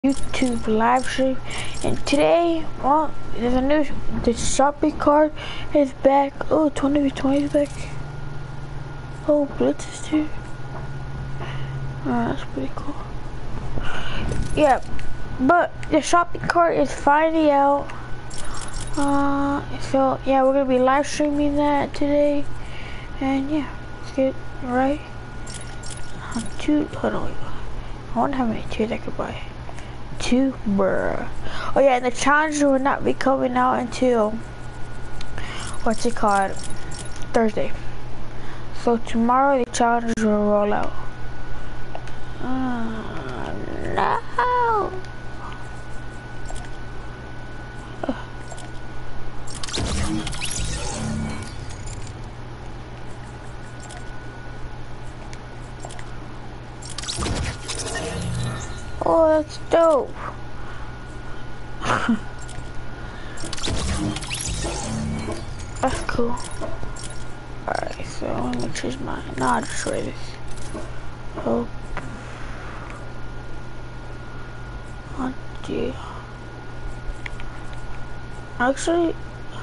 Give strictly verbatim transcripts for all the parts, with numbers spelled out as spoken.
YouTube live stream, and today, well, there's a new, the shopping cart is back. Oh, twenty v twenty is back. Oh, Blitz is too. Oh, that's pretty cool. Yeah, but the shopping cart is finally out. Uh, so yeah, we're gonna be live streaming that today, and yeah, let's get right. Um, two, hold on, wait. I wonder how many tiers I could buy. Two, bruh. Oh yeah, and the challenge will not be coming out until, what's it called, Thursday. So tomorrow the challenge will roll out. Uh, no. Oh, that's dope. That's cool. Alright, so let me choose mine. No, I'll destroy this. Oh. Oh, dear. Actually,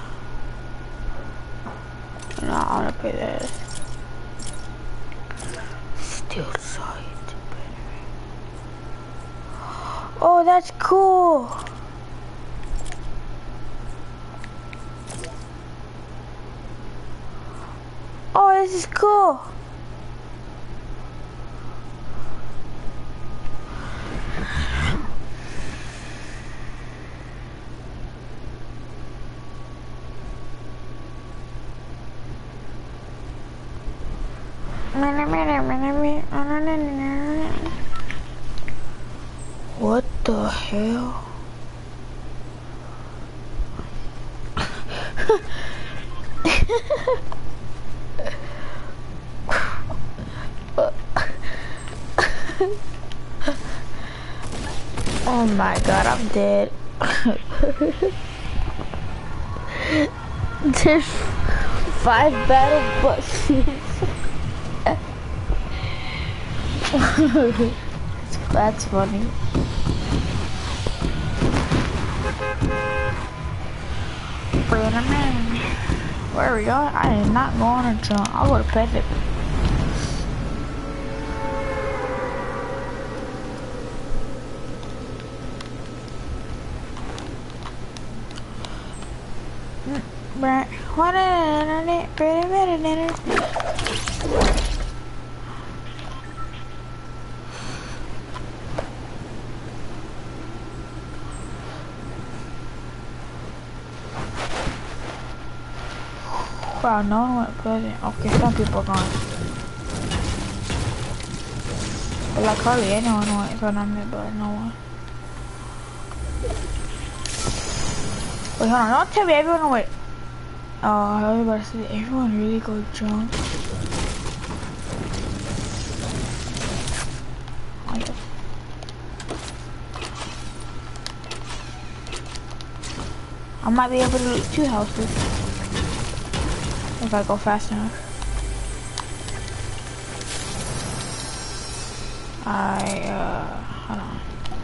no, I want to pay that. Still saw it. Oh, that's cool. Oh, this is cool. What the hell? Oh my god, I'm dead. There's five battle buses. That's funny. Where are we going? I did not go on a jump. I would have pet it. What Wow, no one went pleasant. Okay, some people are gone. But like hardly anyone went, so not me, but no one. Wait, hold on, don't tell me everyone went. Oh, I was about to say, everyone really go jump. Oh, yes. I might be able to loot two houses. If I go fast enough. I, uh, hold on.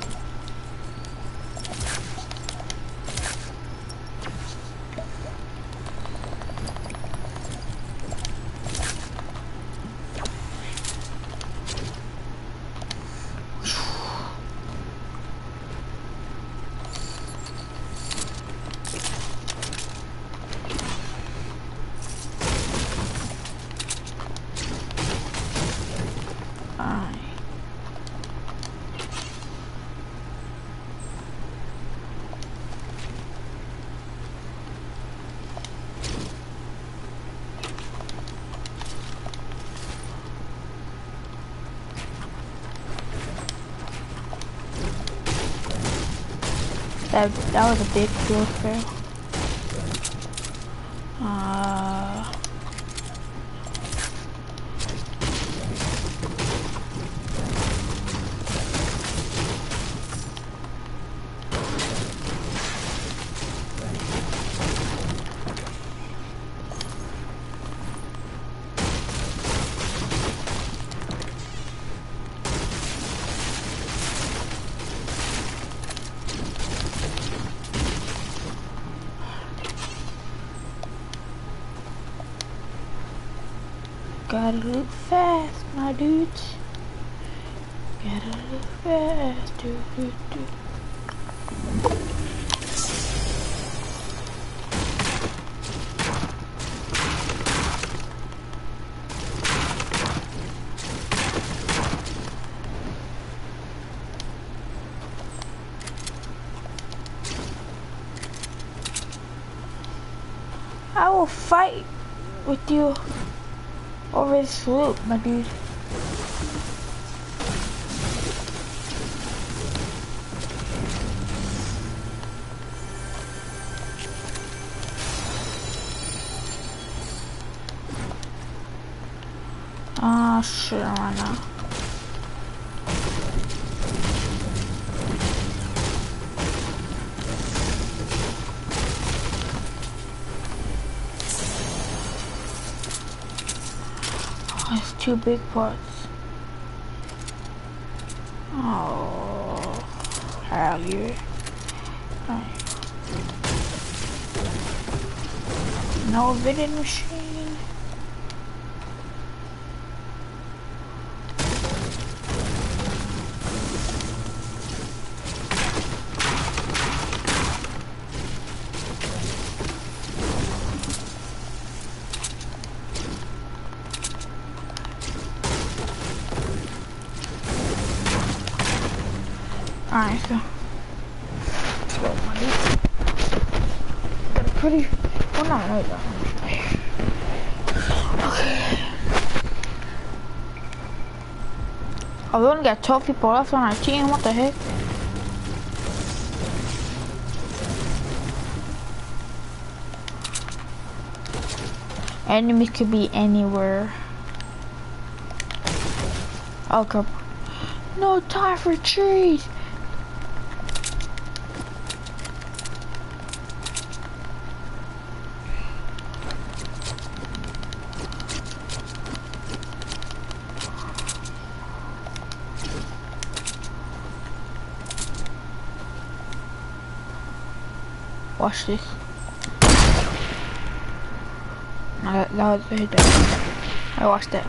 That, that was a big field fail. Uh, Gotta look fast, my dudes. Gotta look fast. Do, do, do. I will fight with you over this loot, my dude. Ah, shit, right now. It's two big parts. Oh, hell yeah. Right. No vending machine. Alright, so let's go, my dude. Got a pretty, well, not right now. Okay. Oh, we only got twelve people left on our team. What the heck? Enemies could be anywhere. Okay. No time for trees. Watch this. No, that, that was very dumb. I watched that.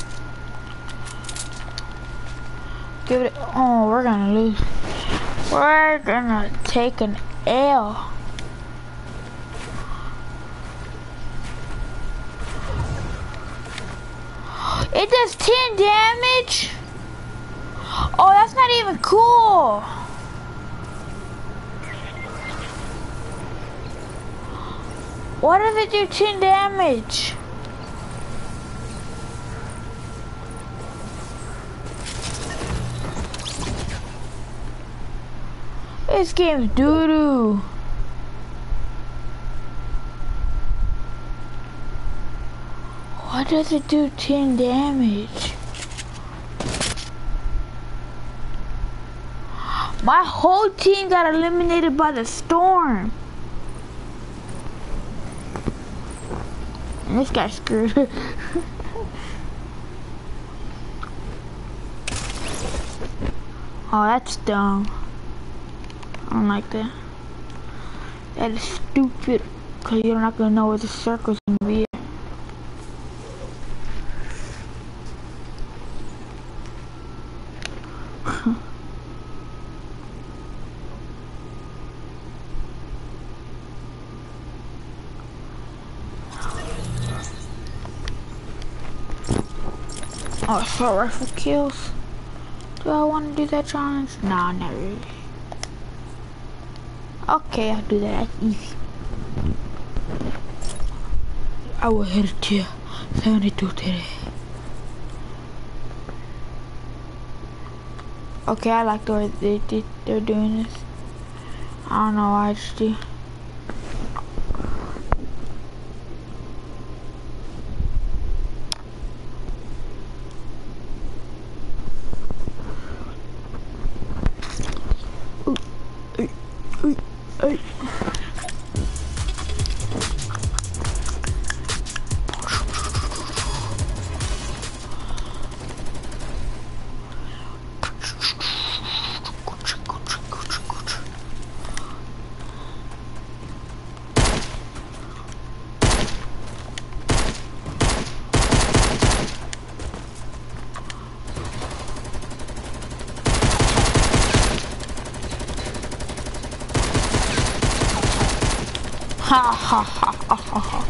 Give it. Oh, we're gonna lose. We're gonna take an L. It does ten damage. Oh, that's not even cool. Why does it do ten damage? This game's doo-doo. Why does it do ten damage? My whole team got eliminated by the storm. And this guy's screwed. Oh, that's dumb. I don't like that. That is stupid. Cause you're not gonna know where the circle's gonna be. Oh, assault rifle kills. Do I want to do that challenge? Nah, not really. Okay, I'll do that. That's easy. I will hit it to seventy-two today. Okay, I like the way they, they, they're doing this. I don't know why I just do. Ha ha ha ha ha ha.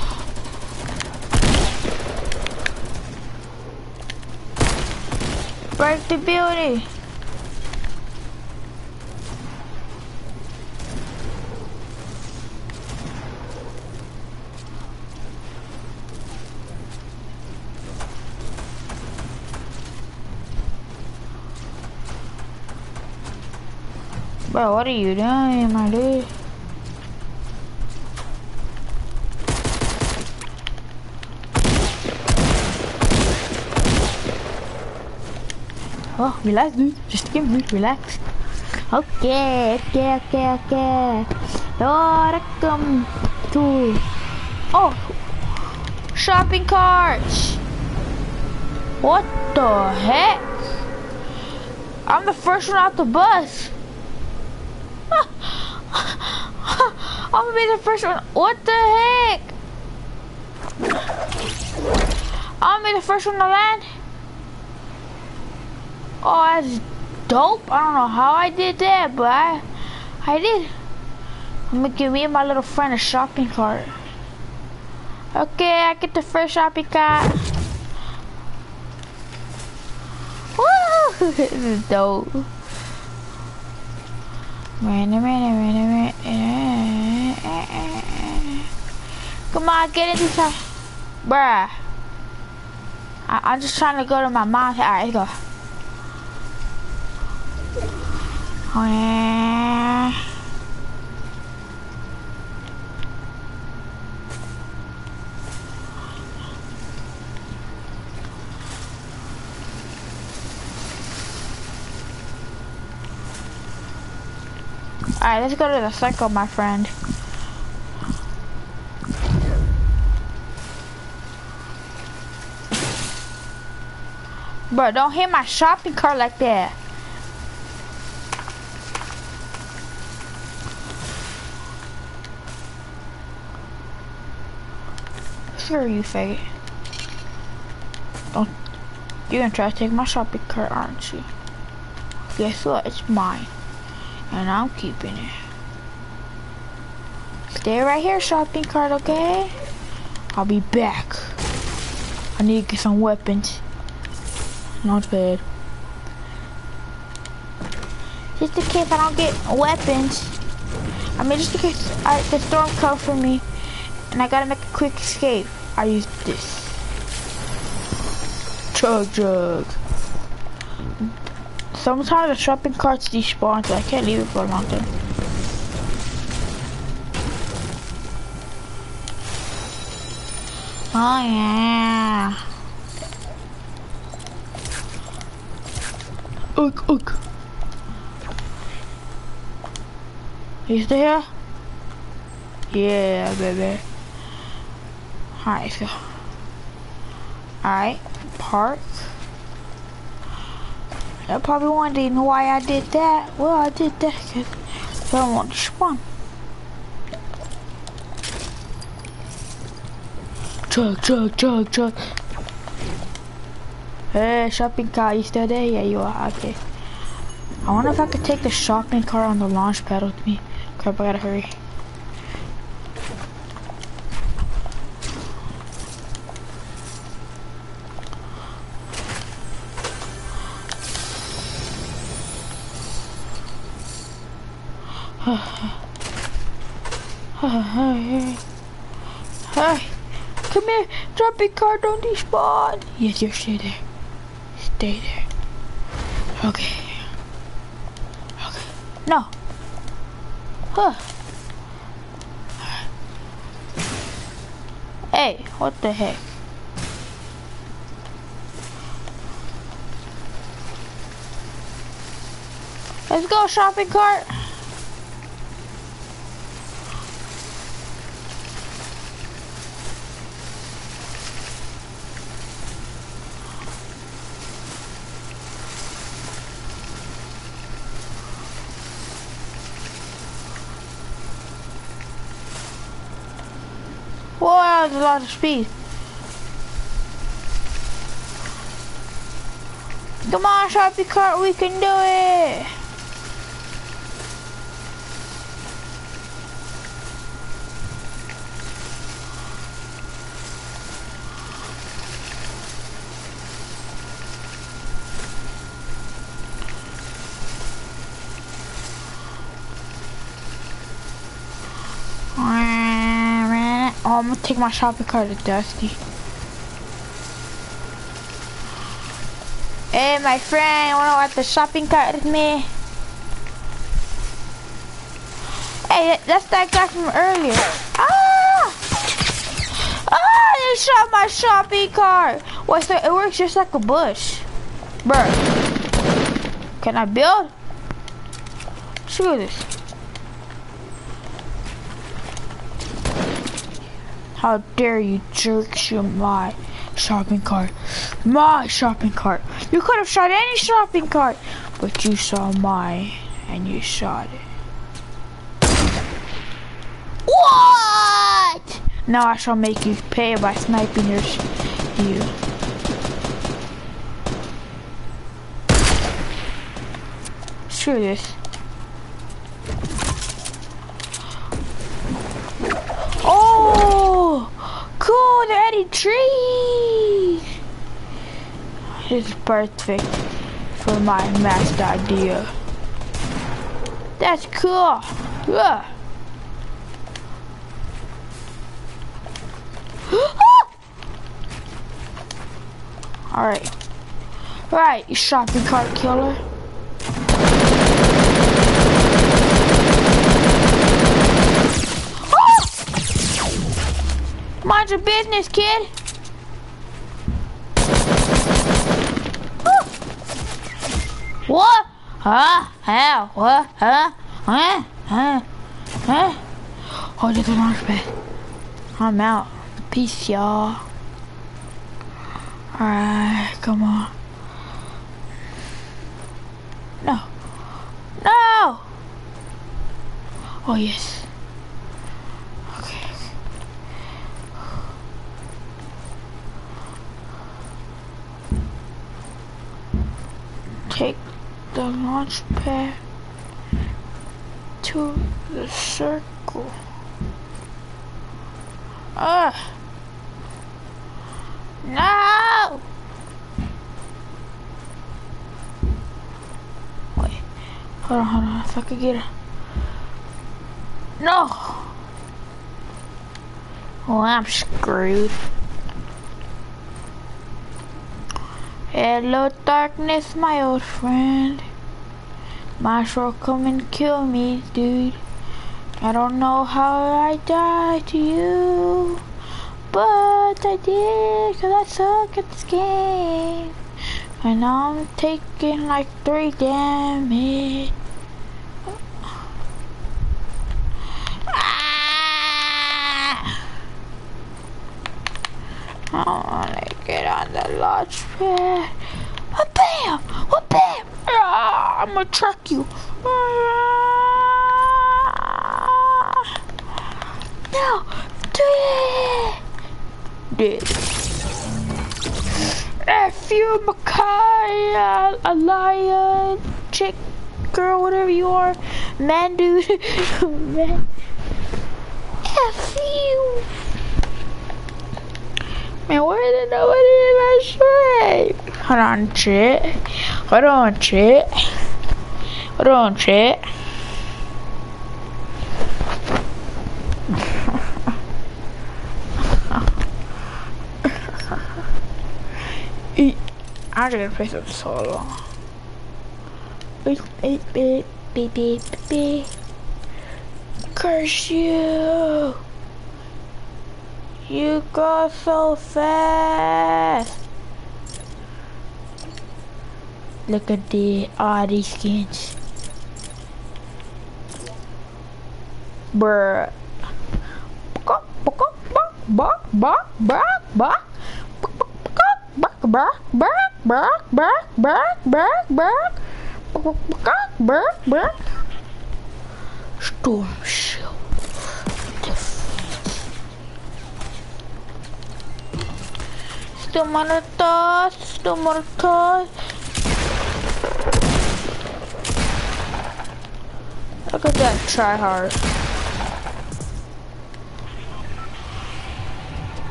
Break the building. Bro, what are you doing, my dude? Oh, relax, dude. Just give me relax. Okay, okay, okay, okay. Welcome to oh shopping carts. What the heck? I'm the first one out the bus. I'm gonna be the first one. What the heck? I'm gonna be the first one to land. Oh, that's dope. I don't know how I did that, but I, I did. I'm gonna give me and my little friend a shopping cart. Okay, I get the first shopping cart. Woo! This is dope. Man, man, man, man. Come on, get in this house. Bruh. I I'm just trying to go to my mom's. Alright, let's go. Oh, yeah. Alright, let's go to the circle, my friend. Bro, don't hit my shopping cart like that. Screw you, faggot. Don't. You're gonna try to take my shopping cart, aren't you? Guess what? It's mine. And I'm keeping it. Stay right here, shopping cart, okay? I'll be back. I need to get some weapons. Not bad. Just in case I don't get weapons. I mean, just in case I, the storm comes for me and I gotta make a quick escape, I use this. Chug jug. Sometimes the shopping carts despawn, so I can't leave it for a long time. Oh yeah. Ugh, ugh. You still here? Yeah, baby. Alright, so. Alright, park. You're probably wondering why I did that. Well, I did that because I don't want to spawn. Chug, chug, chug, chug. Hey, shopping cart, you still there? Yeah, you are. Okay. I wonder if I could take the shopping cart on the launch pad with me. Crap, I gotta hurry. Hey, come here, drop your car, don't despawn. Yes, you stay there. Stay there. Okay. Okay. No. Huh. Hey, what the heck? Let's go, shopping cart. Wow, that's a lot of speed. Come on, shopping cart, we can do it. Oh, I'm gonna take my shopping cart to Dusty. Hey, my friend, wanna ride the shopping cart with me? Hey, that's that guy from earlier. Ah! Ah, they shot my shopping cart. Wait, so it works just like a bush. Bruh. Can I build? Screw this. How dare you jerk shoot my shopping cart. My shopping cart. You could have shot any shopping cart, but you saw mine and you shot it. What? Now I shall make you pay by sniping your sh you. Screw this. Oh, cool! They're adding trees. This is perfect for my master idea. That's cool. Yeah. Alright. Right, you shopping cart killer. Oh! Mind your business, kid. Oh! What? Huh? How? What? Huh? Huh? Huh? Huh? Oh, there's a launch pad. I'm out. Peace, y'all. Alright, come on. No. No! Oh, yes. Okay. Take the launch pad to the circle. Ah! No! Wait. Hold on, hold on. If I could get it. No! Well, I'm screwed. Hello, darkness, my old friend. Might as well come and kill me, dude. I don't know how I died to you, but I did, cause I suck at this game. And now I'm taking like three damage. Ah! I wanna get on the launch pad. Oh, bam! Oh, bam! Ah, I'm gonna track you. Ah! No! Do it! Did. F you, Micaiah, a lion, chick, girl, whatever you are, man, dude, man. F you. Man, where did nobody in my stream? Hold on, chat. Hold on, chat. Hold on, chat. I'm just gonna play some solo. Beep, beep, beep, beep, beep, beep. Curse you! You go so fast! Look at the all these skins. Bruh. Bok, bok, bok, bok, bok, bok, bok. Bark, bark, bark, bark, bark, bark, bark, bark, bark, bark. Storm Shield. Still monitor, still monitor. Look at that try hard.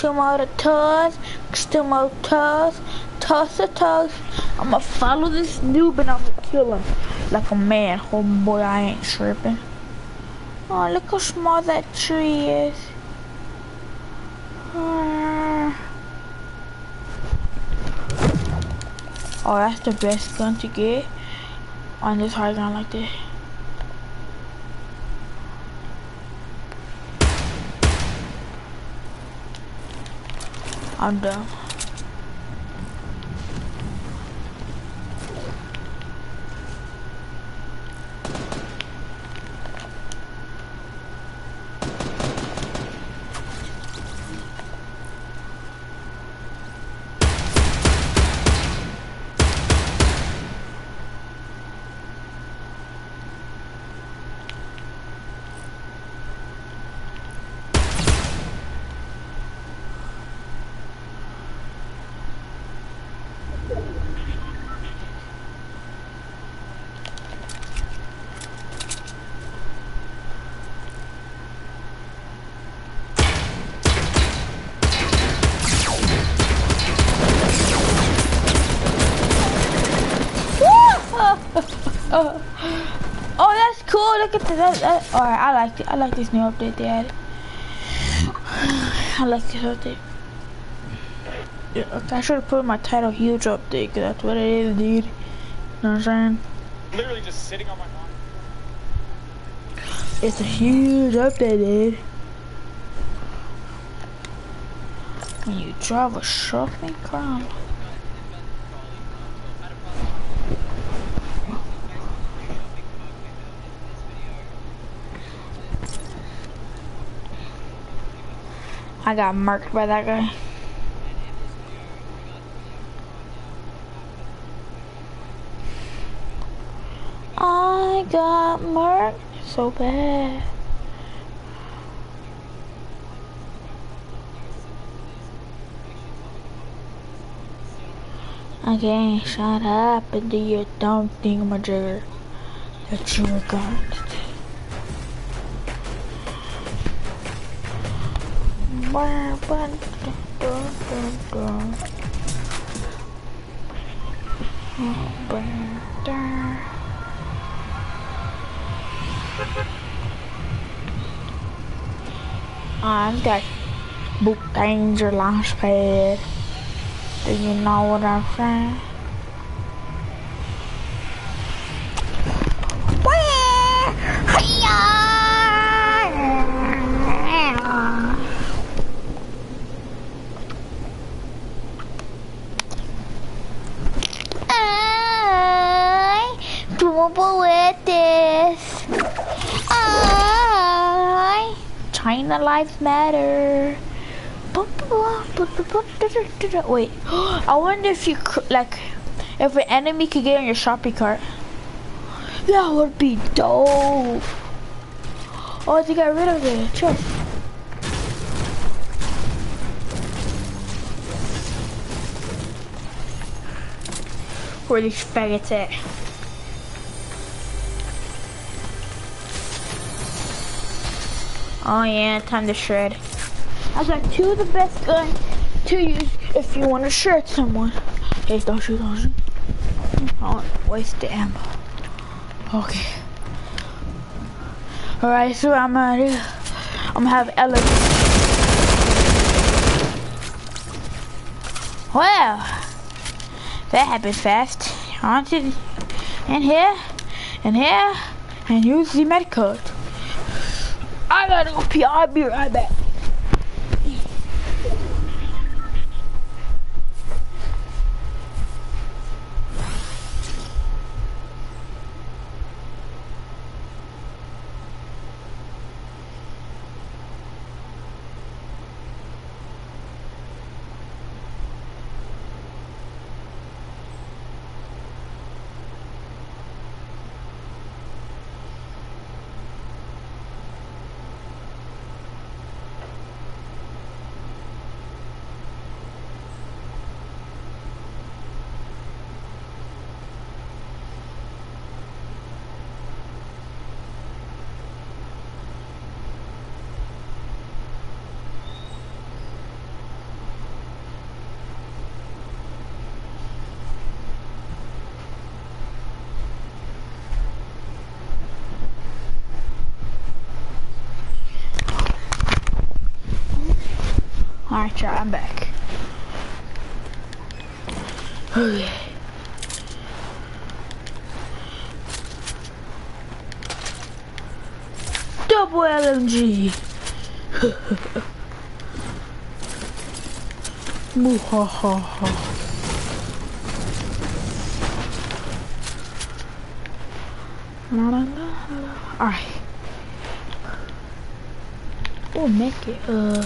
two more toes, two more toes, toes to toes. I'ma follow this noob and I'ma kill him like a man. Oh boy, I ain't tripping. Oh, look how small that tree is. Uh, oh, that's the best gun to get on this hard ground like this. I'm done. Oh, oh, that's cool. Look at that. that. Alright, I like it. I like this new update they added. I like this update. Yeah, okay, I should have put in my title huge update, because that's what it is, dude. You know what I'm saying? Literally just sitting on my monitor. It's a huge update, dude. When you drive a shopping cart. I got marked by that guy. I got marked so bad. Okay, shut up and do your dumb thingamajigger that you were going to do. Bah, bah, dun, dun, dun, dun. Bah, dun. I've got book danger launch pad. Do you know what I'm saying? With this, I China Lives Matter. Wait, I wonder if you could, like, if an enemy could get on your shopping cart. That would be dope. Oh, they got rid of the chest. Where are these faggots at? Oh yeah, time to shred. I got two of the best guns to use if you want to shred someone. Hey, don't shoot, don't shoot. I don't waste the ammo. Okay. Alright, so what I'm gonna do, I'm gonna have Ella. Well, that happened fast. On to in here, in here, and use the med code. I gotta go pee. I'll be right back. Alright, y'all, I'm back. Okay. Double L M G. Muhahaha. Alright. We'll make it, uh...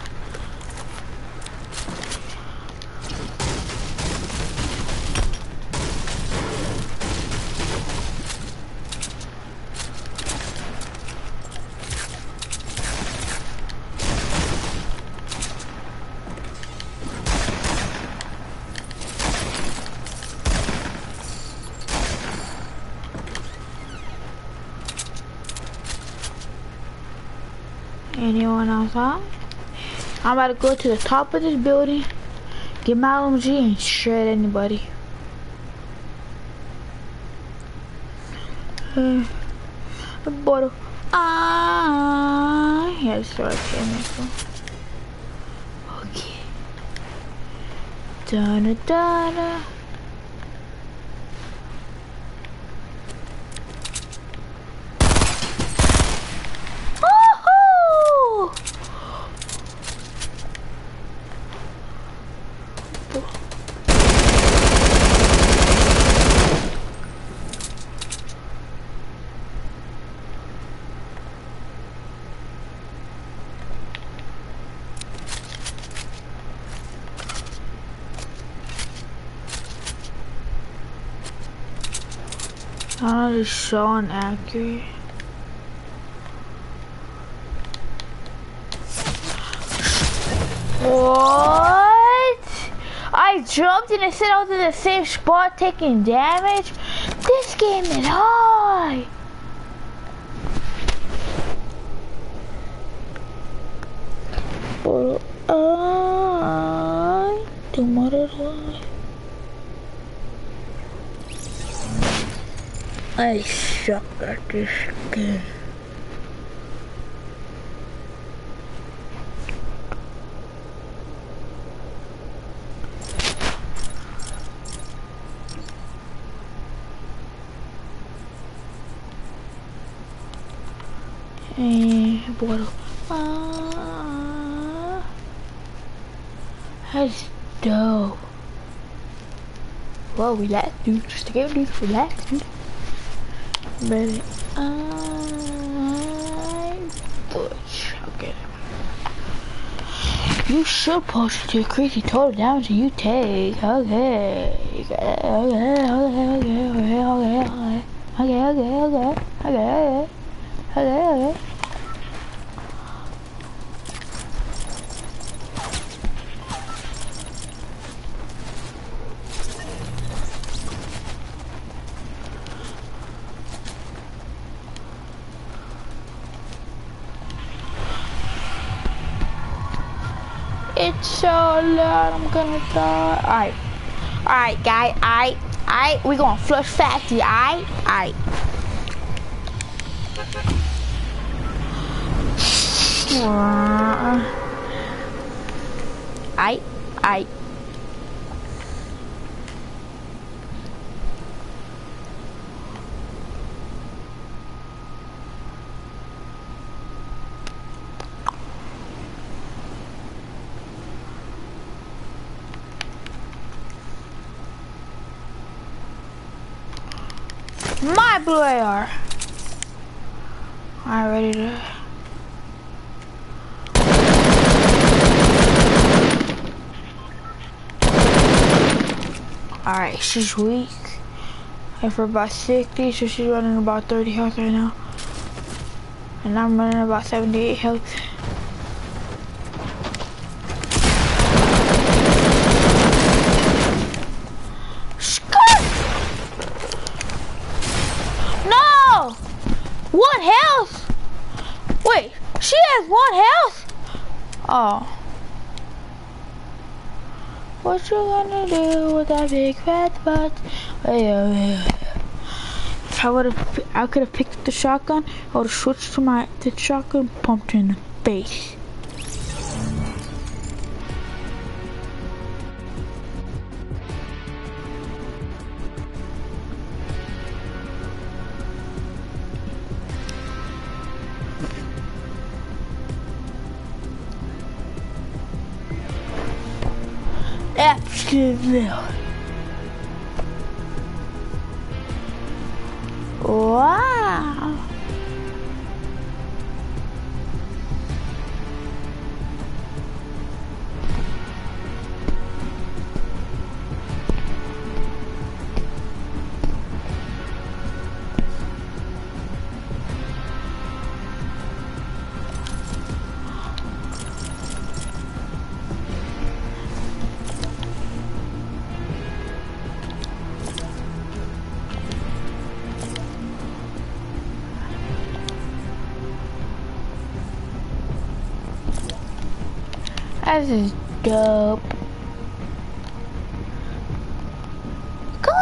anyone outside? I'm about to go to the top of this building, get my L M G and shred anybody. Uh, bottle. Ah, yeah, that's what I came Okay. Da da da da. That is so inaccurate. What? I jumped and it said I was in the same spot taking damage? This game is hard. But I do more life. I suck at this game. Eh, bottle. Ah, that's dope. Whoa, relax, dude. Just to get dude, relax, dude. Ready? I'm Butch. Okay. You should post it to increase the total damage you take. Okay. Okay, okay, okay, okay, okay, okay, okay, okay, okay, okay, okay, okay. It's so loud, I'm gonna die. Alright. Alright, guy. Alright. Alright. We gonna flush factory. Alright. Alright. Alright. Alright. My blue A R. Alright, ready to. Alright, she's weak. And for about sixty, so she's running about thirty health right now. And I'm running about seventy-eight health. One health? Wait, she has one health? Oh. What you gonna do with that big fat butt? If I would have, I could have picked up the shotgun. I would have switched to my to the shotgun, pumped her in the face. Wow. This is dope. Go!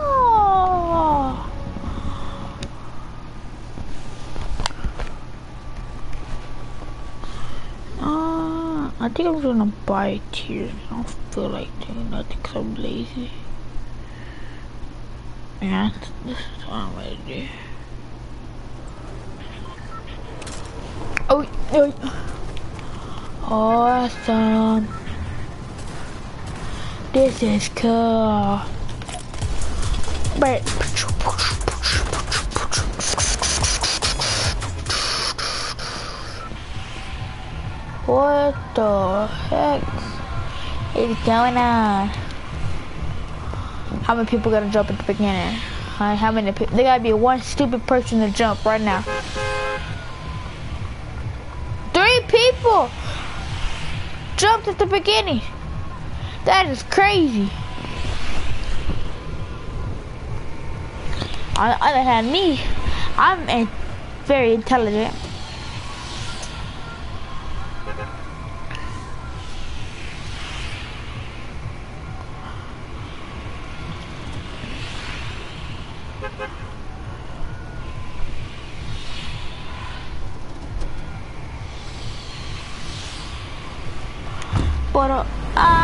Uh, I think I'm gonna buy tears. I don't feel like doing nothing because I'm lazy. Yeah, this is what I'm gonna do. Oh, oh. Awesome. This is cool. But what the heck is going on? How many people gotta jump at the beginning? Huh? How many people? There gotta be one stupid person to jump right now. Three people jumped at the beginning. That is crazy. On the other hand, me, I'm a very intelligent. Pero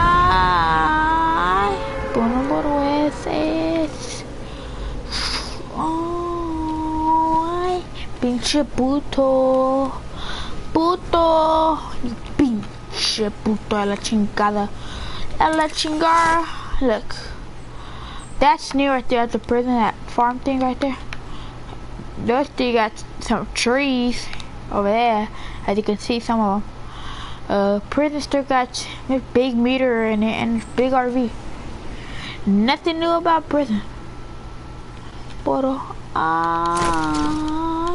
ay, bueno, por veces, ay, pinche puto, puto, pinche puto a la chingada, a la chingada. Look, that's new right there at the prison, that farm thing right there. Those three got some trees over there, as you can see some of them. Uh, prison still got a big meter in it and big R V. Nothing new about prison. But uh,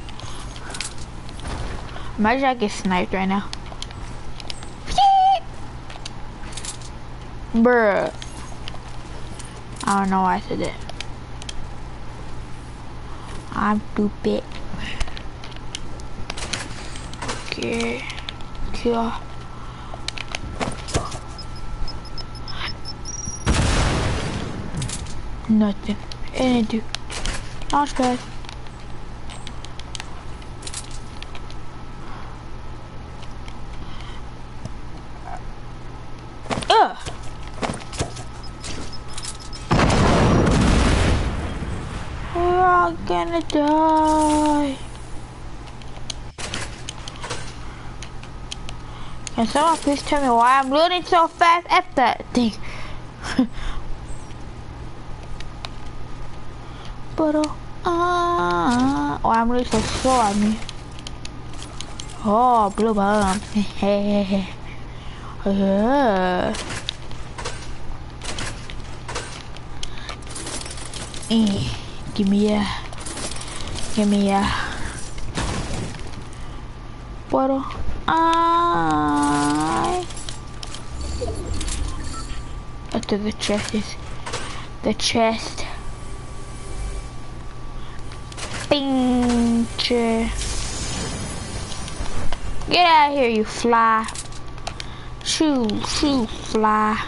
imagine I get sniped right now. Bruh. I don't know why I said that. I'm stupid. Okay. Kill. Nothing. And do. Not bad. Ugh. We're all gonna die. Can someone please tell me why I'm loading so fast at that thing? But uh, uh, oh, I'm really so slow at me. Oh, blue bomb. Hehehe. uh. eh, give me a, give me a. But uh, I. After the chest is the chest. Pinche. Get out of here, you fly. Shoo, shoo, fly.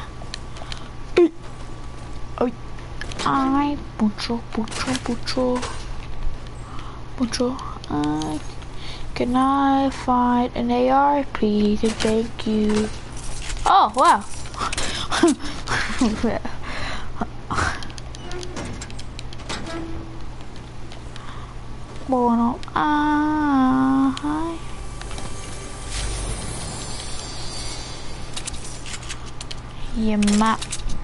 Oh, I mucho, mucho, mucho, mucho. I can I find an A R, please, and thank you. Oh wow. Bueno, ay. Yeah, map.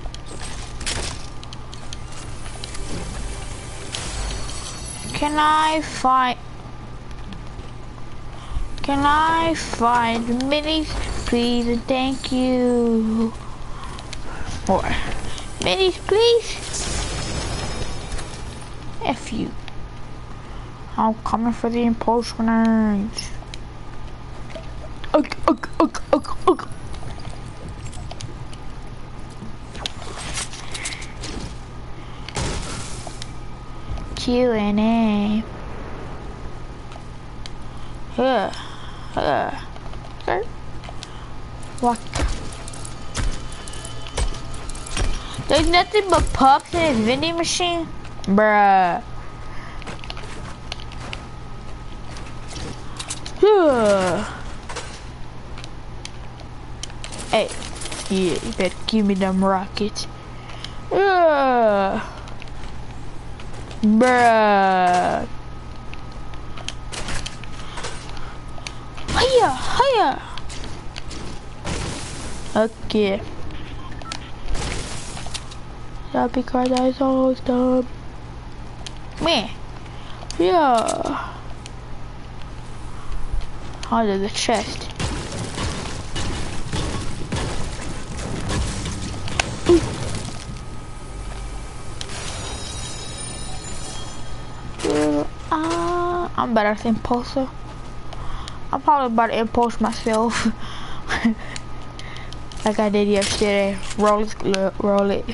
Can I find... Can I find minis, please, and thank you. More minis, please. F you. I'm coming for the impulse grenades. Ugh, ugh, ugh, ugh, ugh. Q and A. Yeah. Uh, okay. What? There's nothing but pups in his vending machine? Bruh. Hey, yeah, you better give me them rockets. Uh, bruh. Hiya, hiya. Okay. Yeah, because I saw stuff. Me. Yeah. Under the chest. Ooh. Uh, I'm better than Impulsor. I'm probably about to impulse myself. Like I did yesterday. Roll it, roll it.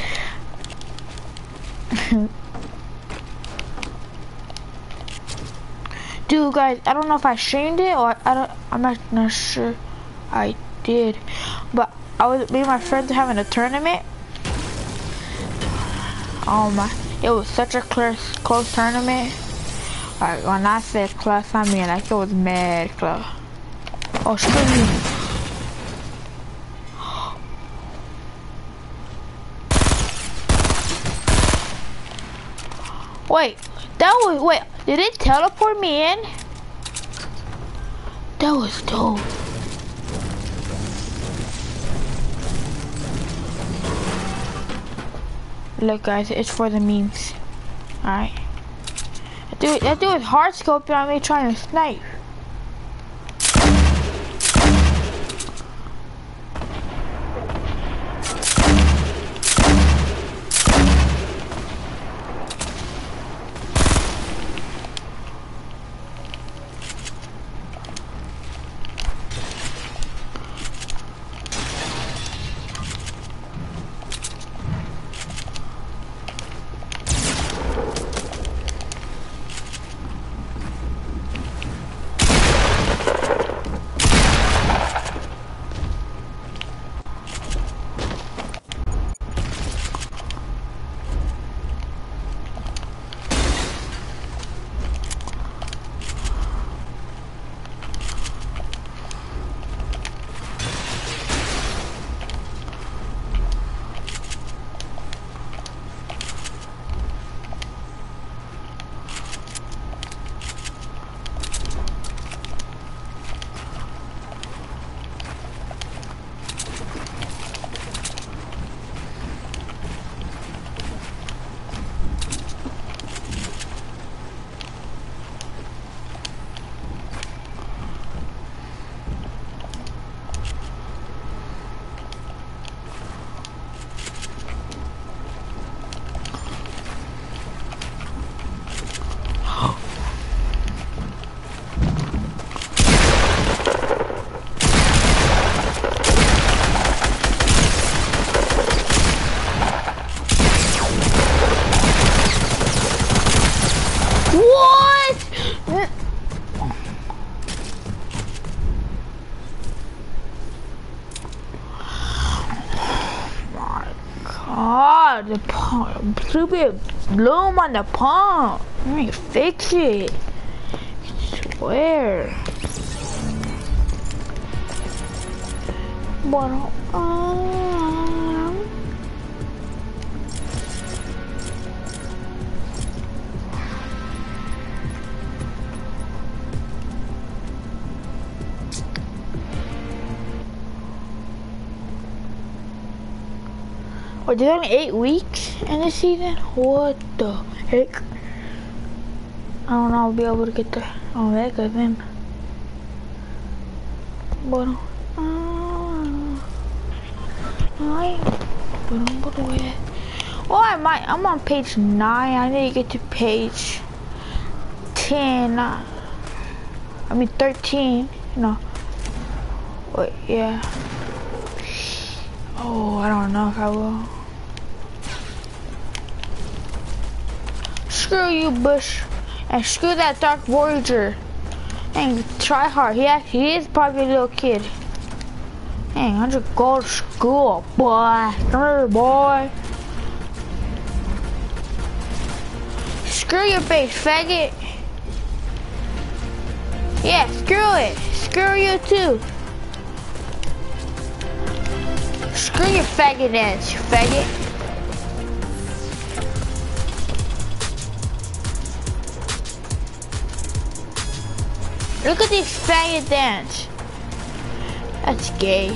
Dude, guys, I don't know if I streamed it or I don't. I'm not, not sure. I did, but I was me and my friends were having a tournament. Oh my! It was such a close, close tournament. Like when I said close, I mean like it was mad close. Oh, screw me! Wait, that was wait. Did it teleport me in? That was dope. Look guys, it's for the memes. Alright. That dude, that dude is hard scoping on me trying to snipe. The pump, stupid bloom on the pump. Let me fix it. I swear. But um, oh, there's only eight weeks in this season? What the heck? don't know, I'll be able to get there on that good then. But, uh, I, well, I might, I'm on page nine, I need to get to page ten, uh, I mean thirteen, you know. Wait, yeah. Oh, I don't know if I will. Screw you, Bush. And screw that Dark Voyager. Dang, try hard. He actually he is probably a little kid. Dang, one hundred go to school, boy. Come here, boy. Screw your face, faggot. Yeah, screw it. Screw you too. Screw your faggot ass, you faggot. Look at this faggot dance. That's gay.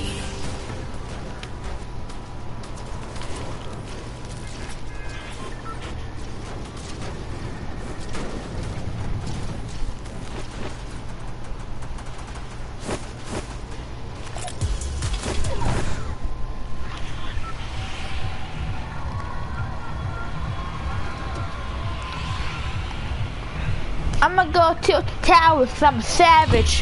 I'm gonna go tilt the tower because I'm a savage.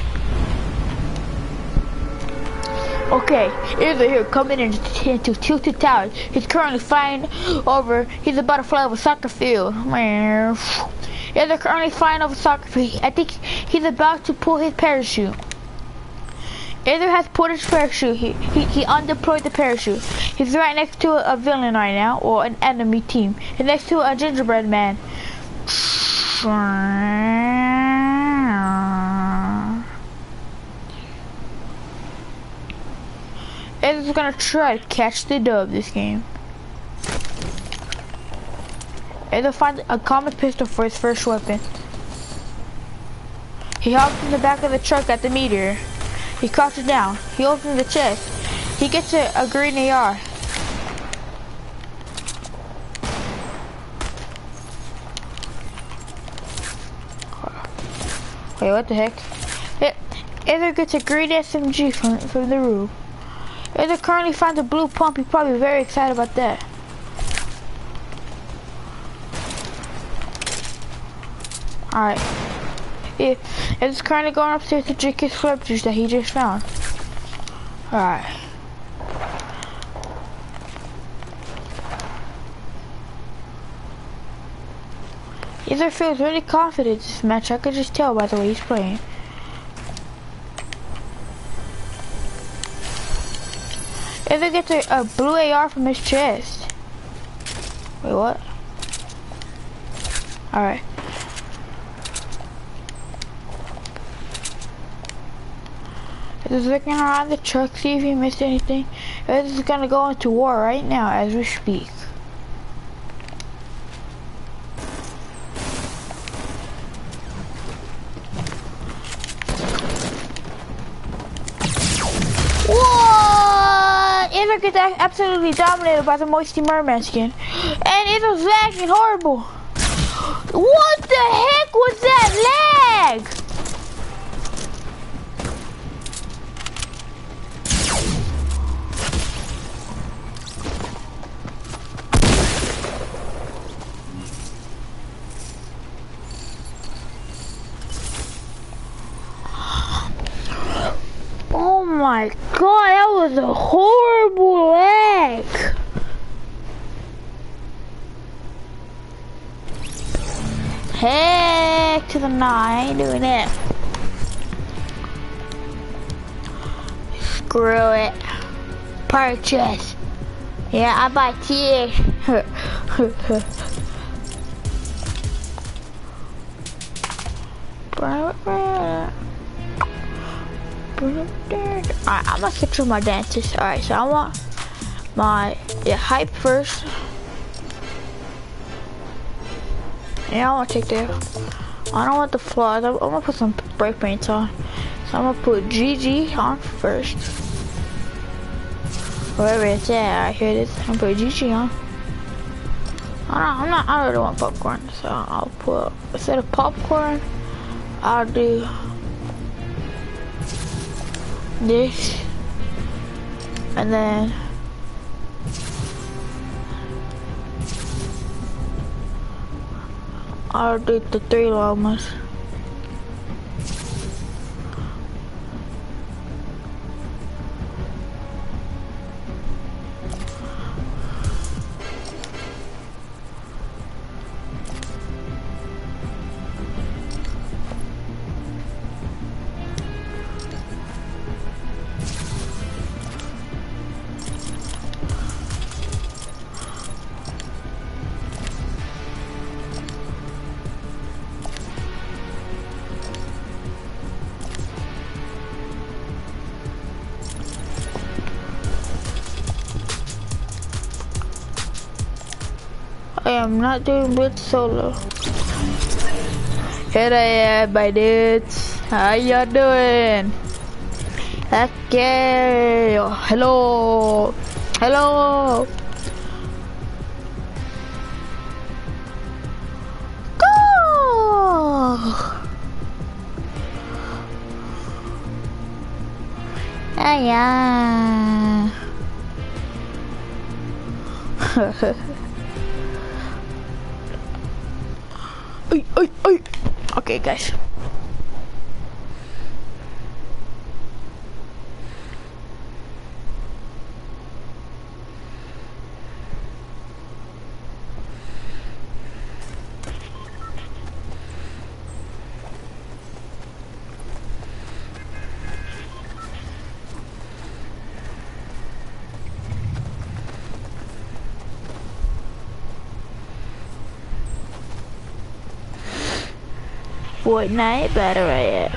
Okay, Izzy here coming in into Tilted Towers. He's currently flying over, he's about to fly over a soccer field. Izzy currently flying over a soccer field. I think he's about to pull his parachute. Izzy has pulled his parachute. He, he, he undeployed the parachute. He's right next to a villain right now, or an enemy team. He's next to a gingerbread man. Is gonna try to catch the dub this game. It'll find a common pistol for his first weapon. He hops in the back of the truck at the meteor. He crouches down. He opens the chest. He gets a, a green A R. Wait, what the heck? It either gets a green S M G from, from the roof. Either currently finds a blue pump, he's probably very excited about that. Alright. It, it's currently going upstairs to drink his slurp juice that he just found. Alright. Either feels really confident this match, I could just tell by the way he's playing. Either gets a, a blue A R from his chest. Wait, what? Alright. He's looking around the truck, see if he missed anything. This is gonna go into war right now as we speak. What? Gets absolutely dominated by the Moisty Merman skin. And it was lagging horrible. What the heck was that lag? Oh my god, that was a horrible lag. Heck to the no, I ain't doing that. Screw it. Purchase. Yeah, I buy tea. Alright, I'm gonna get through my dances. Alright, so I want my yeah, hype first. Yeah, I want to take the. I don't want the flaws. I'm, I'm gonna put some spray paints on. So I'm gonna put G G on first. Wherever it's at, I hear this. I'm gonna put G G on. I don't, I'm not, I don't really want popcorn, so I'll put, instead of popcorn, I'll do this, and then I'll do the three llamas. I am not doing Blitz solo. Here I am, my dudes. How y'all doing? Okay. Hello. Hello. Go. Ah, yeah. Oy, oy, oy. Okay, guys. Fortnite Battle Royale.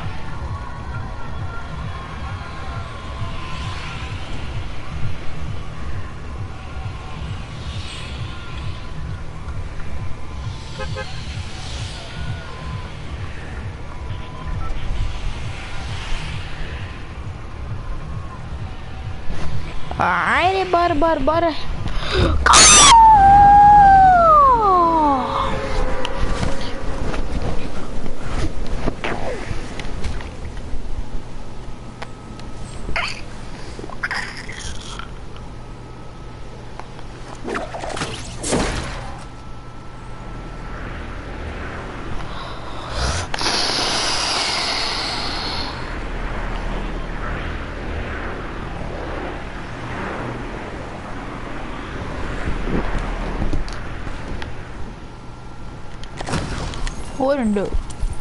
Alrighty, butter, butter, butter. Wouldn't do.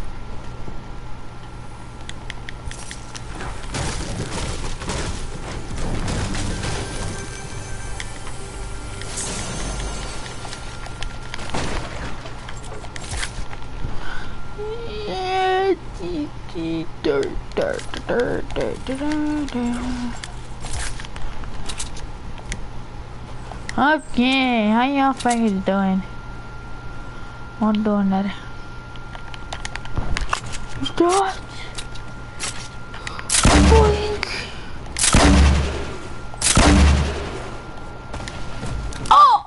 Okay, how y'all fingers doing? I'm doing that. Dodge. Boink. Oh!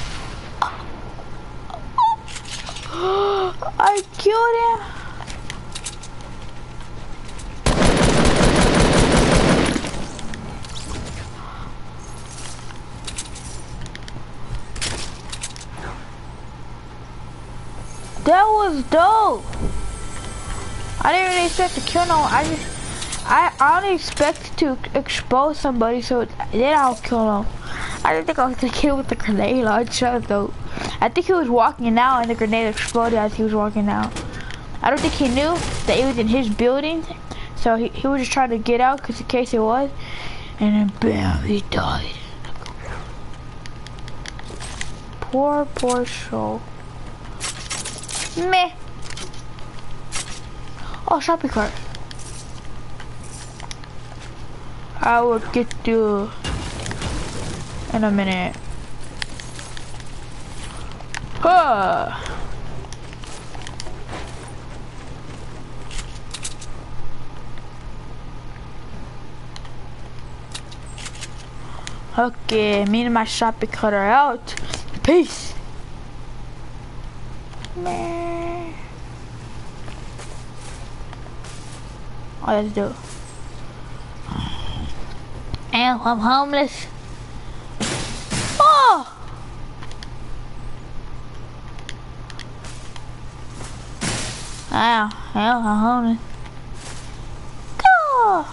I killed him. That was dope. I didn't really expect to kill no one. I just, I, I only expected to expose somebody, so then I'll kill them. I didn't think I was gonna kill with the grenade launcher though. I think he was walking out and the grenade exploded as he was walking out. I don't think he knew that it was in his building, so he, he was just trying to get out because in case it was, and then bam, he died. Poor, poor soul. Meh. Oh, shopping cart. I will get you in a minute. Huh. Okay, me and my shopping cart are out. Peace. Man. Oh, let's do it. And I'm homeless. Oh! Ow, hell, I'm homeless. Go!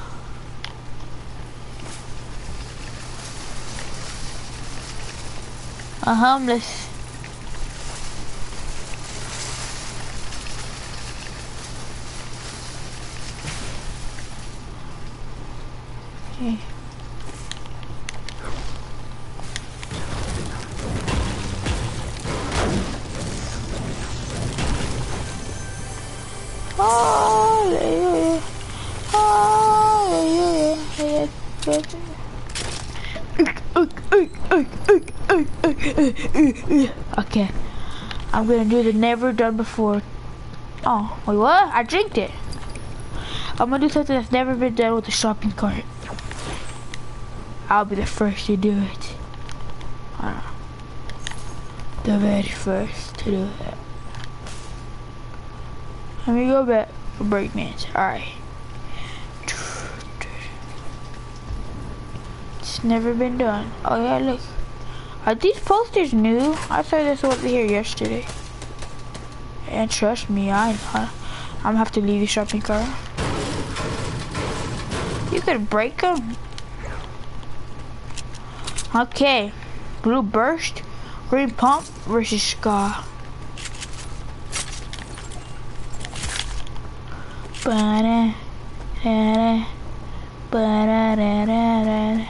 I'm homeless. Okay. Hallelujah. Hallelujah. Okay. I'm gonna do the never done before. Oh, wait, what? I drinked it. I'm gonna do something that's never been done with a shopping cart. I'll be the first to do it. Uh, the very first to do it. Let me go back for breakdance. Alright. It's never been done. Oh yeah, look. Are these posters new? I saw this over here yesterday. And trust me, I, I I'm gonna have to leave the shopping cart. You could break them. Okay. Blue burst, green pump versus ska. Ba-da, da-da, ba-da-da-da-da.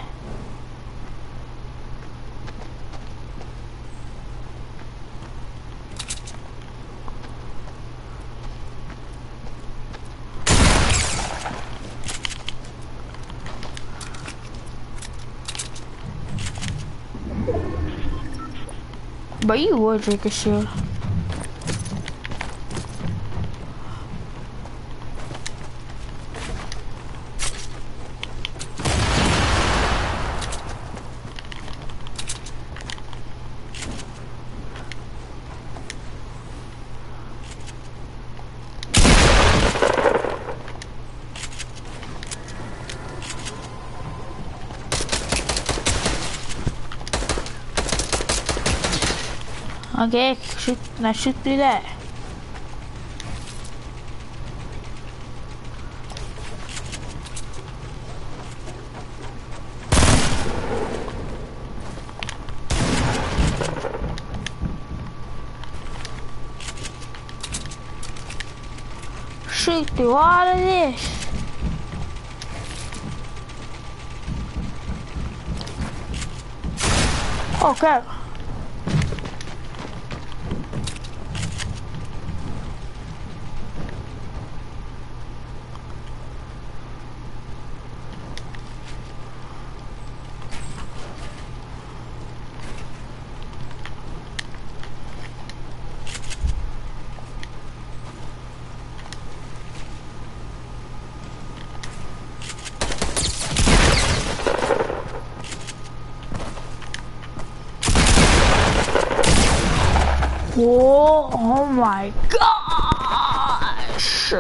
But you would drink a shield. Okay, shoot, now shoot through that. Shoot through all of this. Oh crap. Whoa, oh my gosh.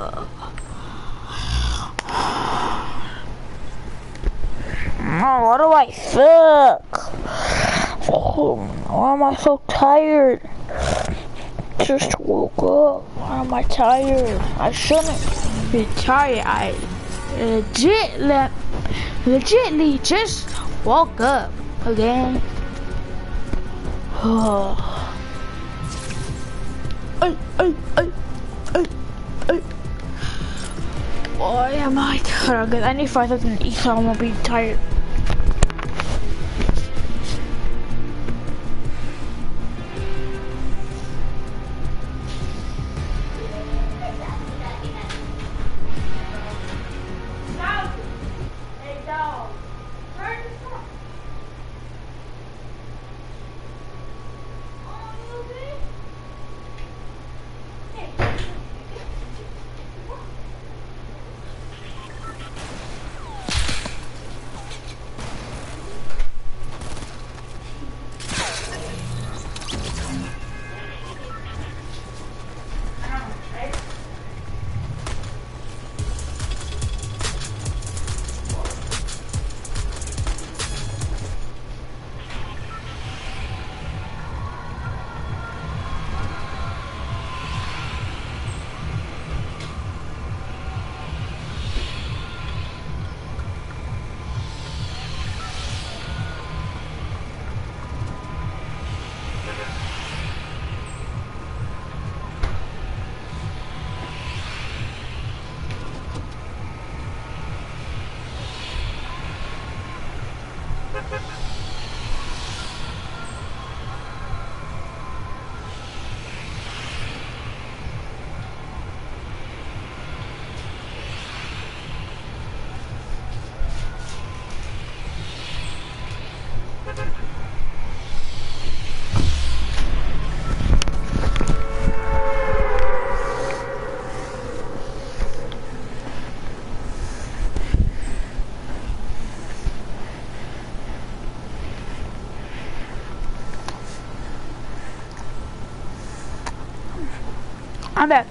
Oh, what do I suck? Oh, why am I so tired? Just woke up. Why am I tired? I shouldn't be tired. I legit, le legitly just woke up again. Oh. Ay, ay, ay, ay, ay. Why am I tired? I need to find something to eat so I won't be tired. I'm back.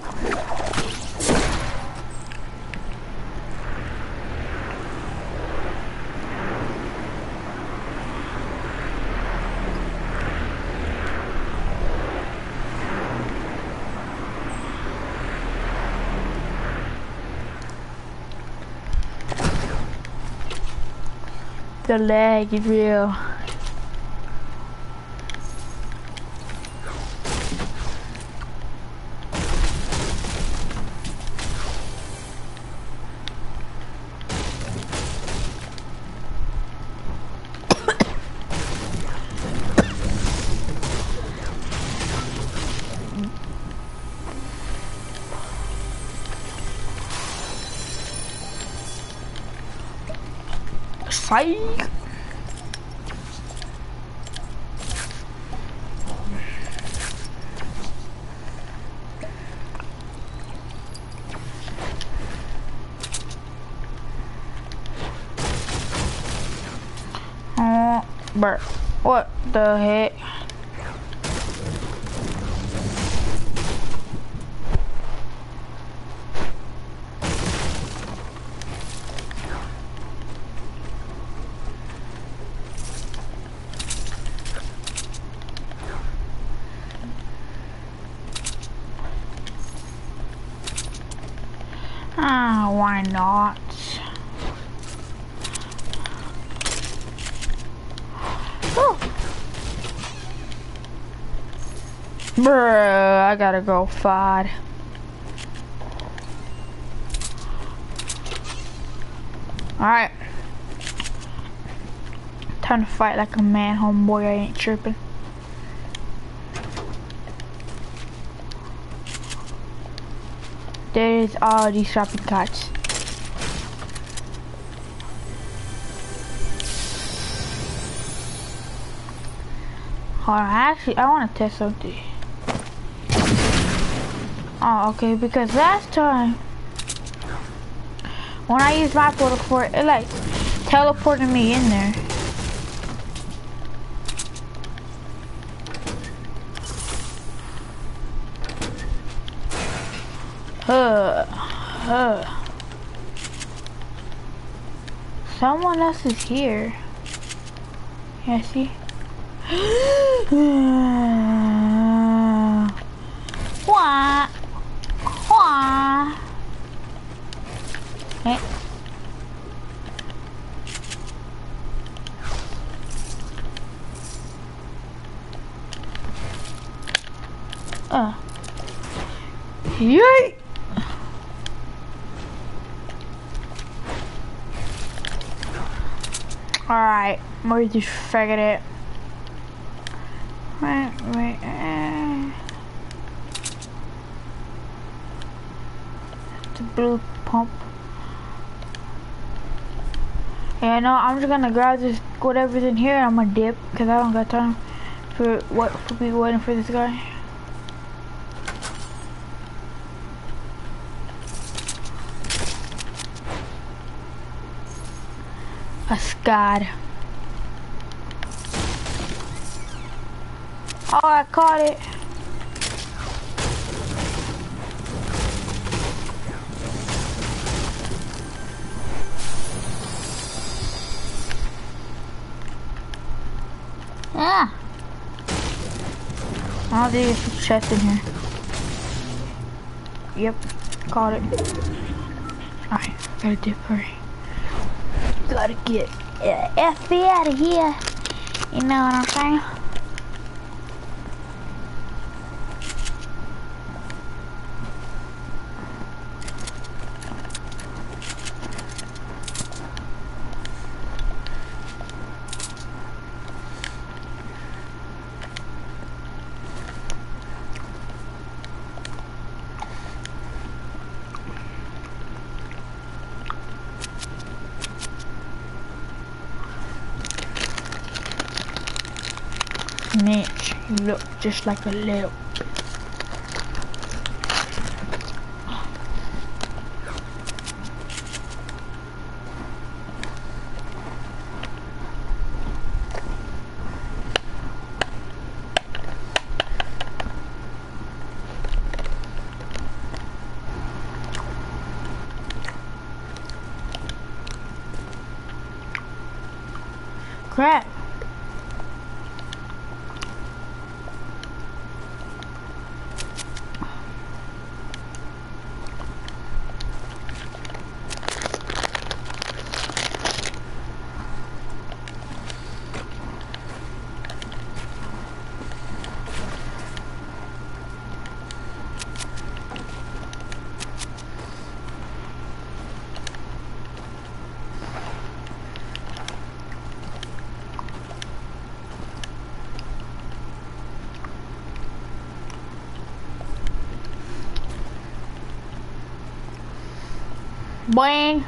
The lag is real. Psych. Oh, bruh. What the heck? Ah, why not? Oh. Bruh, I gotta go fad. Alright. Time to fight like a man, homeboy. I ain't tripping. There's all these shopping carts. Hold on, actually, I want to test something. Oh, okay, because last time, when I used my portal for it, it like teleported me in there. Huh, huh. Someone else is here. Yeah, see? Wah, wah. Eh. Uh. Yay! Alright, where's this faggot at? Right, right, uh, the blue pump. Yeah, no, I'm just gonna grab this, whatever's in here, I'm gonna dip, because I don't got time for what for people waiting for this guy. A Scud. Oh, I caught it. Ah. Oh, there's a chest in here. Yep, caught it. Alright, gotta dip, hurry. Gotta get uh, F B out of here. You know what I'm saying? Mitch, you look just like a little. crap. Boing.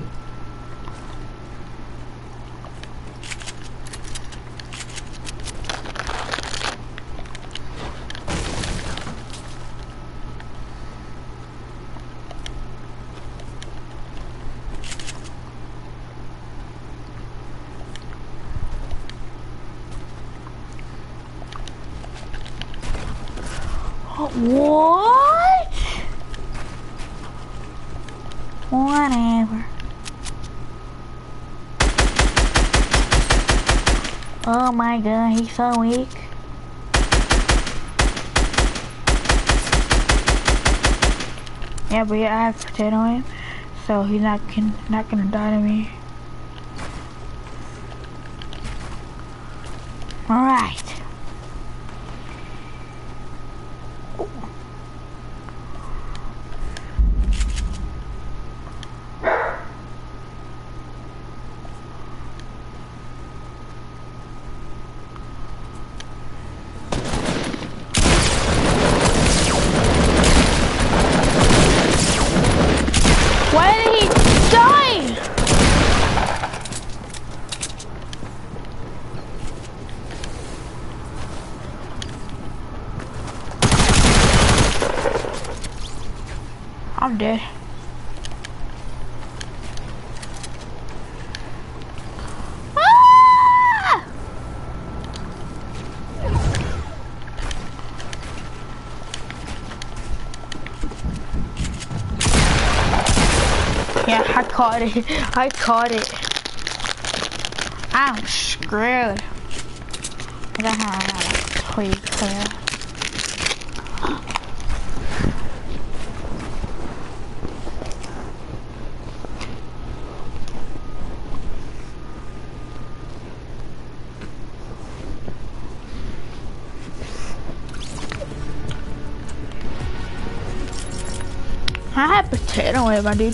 What? Whatever. Oh my god, he's so weak. Yeah, but yeah, I have potato in, so he's not can not gonna die to me. All right. Why did he die? I'm dead. Ah! Yeah, I caught it. I caught it. I'm screwed. I got how I gotta tweak clear. I had potato in my dude.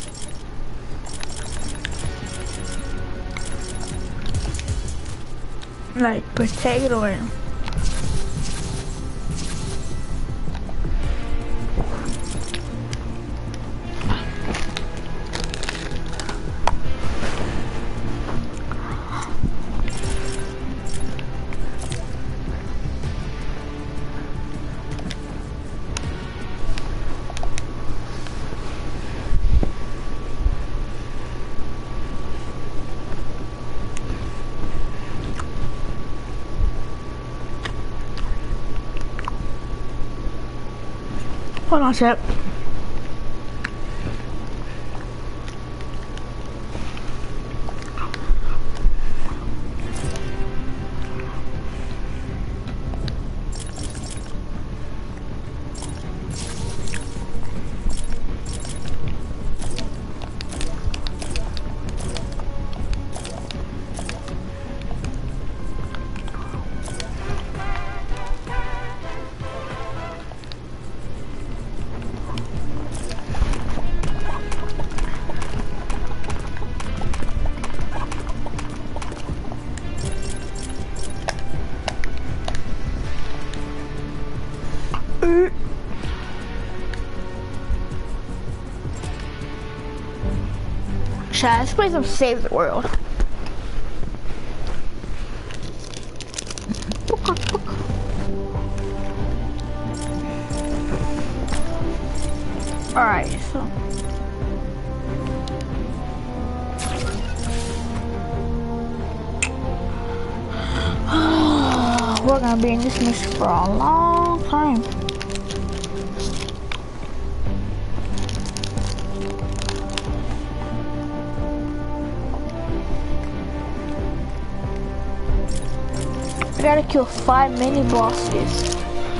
Like potato in. Hold on a sec. Chat, let's play some Save the World. Alright, so we're gonna be in this mission for a long time. gotta kill five mini bosses.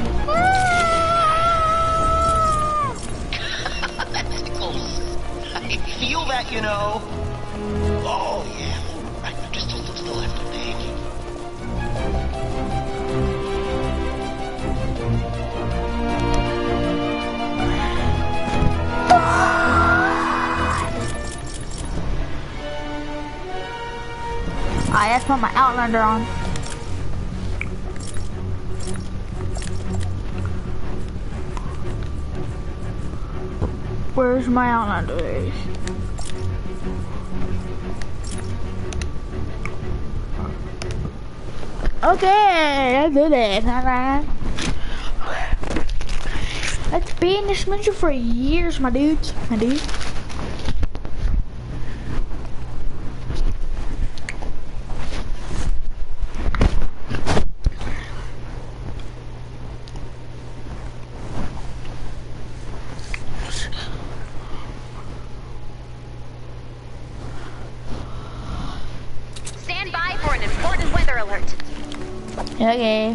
That's close. I feel that, you know. Oh, yeah. Right, just a little to the left, I think. I have to put my Outlander on. Where's my Outlander? There it is. Okay, I did it. Let's be in this mission for years, my dudes. My dude. Stand by for an important weather alert. Okay.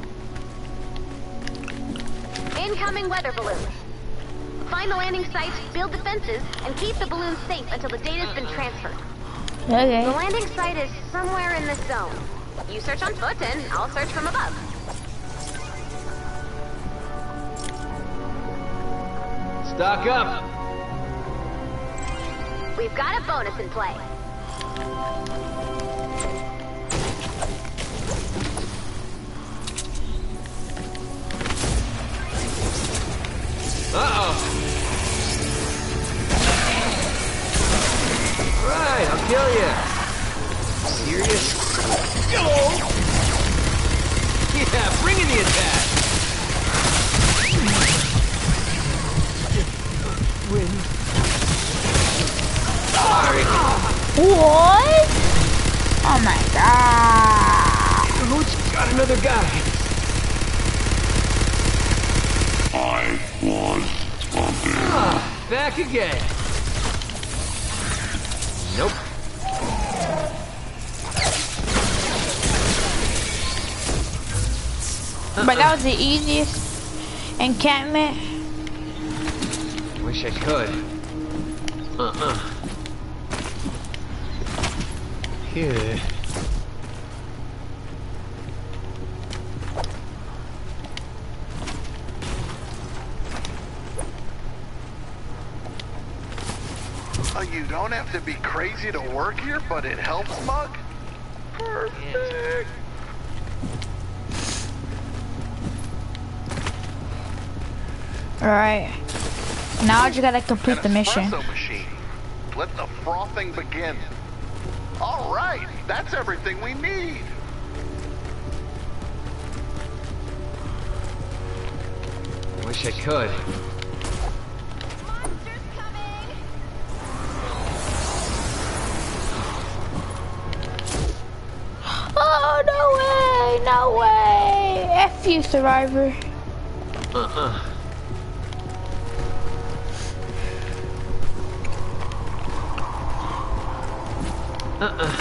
Incoming weather balloon. Find the landing site, build defenses, and keep the balloon safe until the data's been transferred. Okay. The landing site is somewhere in this zone. You search on foot and I'll search from above. Stock up! We've got a bonus in play. Uh-oh! Right, I'll kill you! Serious? Go! Yeah, bring in the attack! Win. Sorry! What? Oh my god! Who's got another guy? I was something. Ah, back again. Nope. Uh-uh. But that was the easiest encampment. Wish I could. Uh-uh. Yeah. Oh, you don't have to be crazy to work here, but it helps, Mug? Perfect. Alright. Now I just gotta complete An the mission. espresso machine. Let the frothing begin. All right, that's everything we need. Wish I could. Monsters coming! Oh, no way! No way! F you, Survivor. Uh-uh. Uh-uh.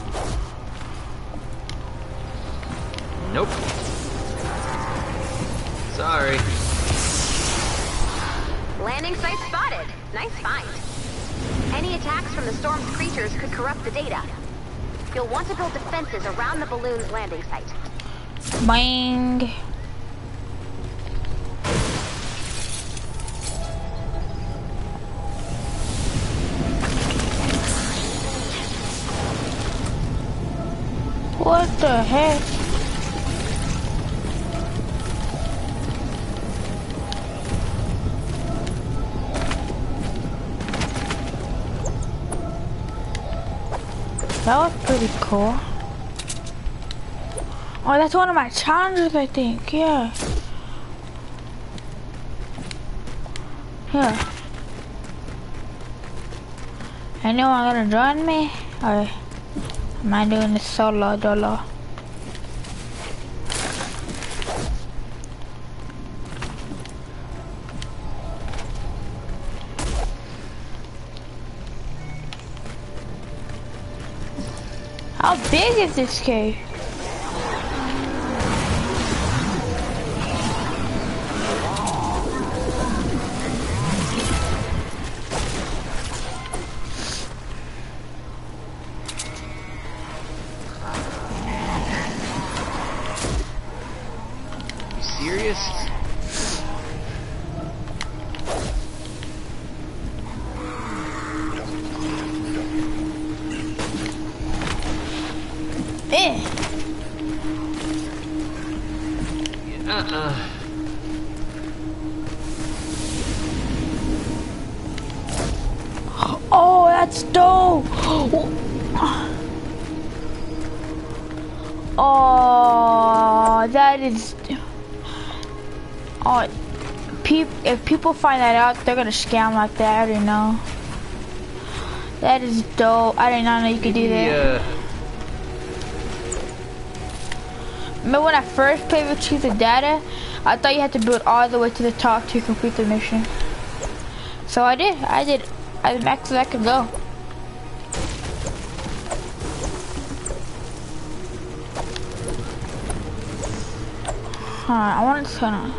Nope. Sorry. Landing site spotted. Nice find. Any attacks from the storm's creatures could corrupt the data. You'll want to build defenses around the balloon's landing site. Bang. What the heck? That was pretty cool. Oh, that's one of my challenges, I think. Yeah. Yeah. Anyone gonna join me? Or am I doing this solo dolo? How big is this cave? Eh. Uh-uh. Oh, that's dope. Oh, that is. Oh, peop if people find that out, they're gonna scam like that. I already know. That is dope. I did not know you could do that. Yeah. Remember when I first played with Truth or Data, I thought you had to build all the way to the top to complete the mission. So I did. I did as max as I could go. Alright, I want to kind of.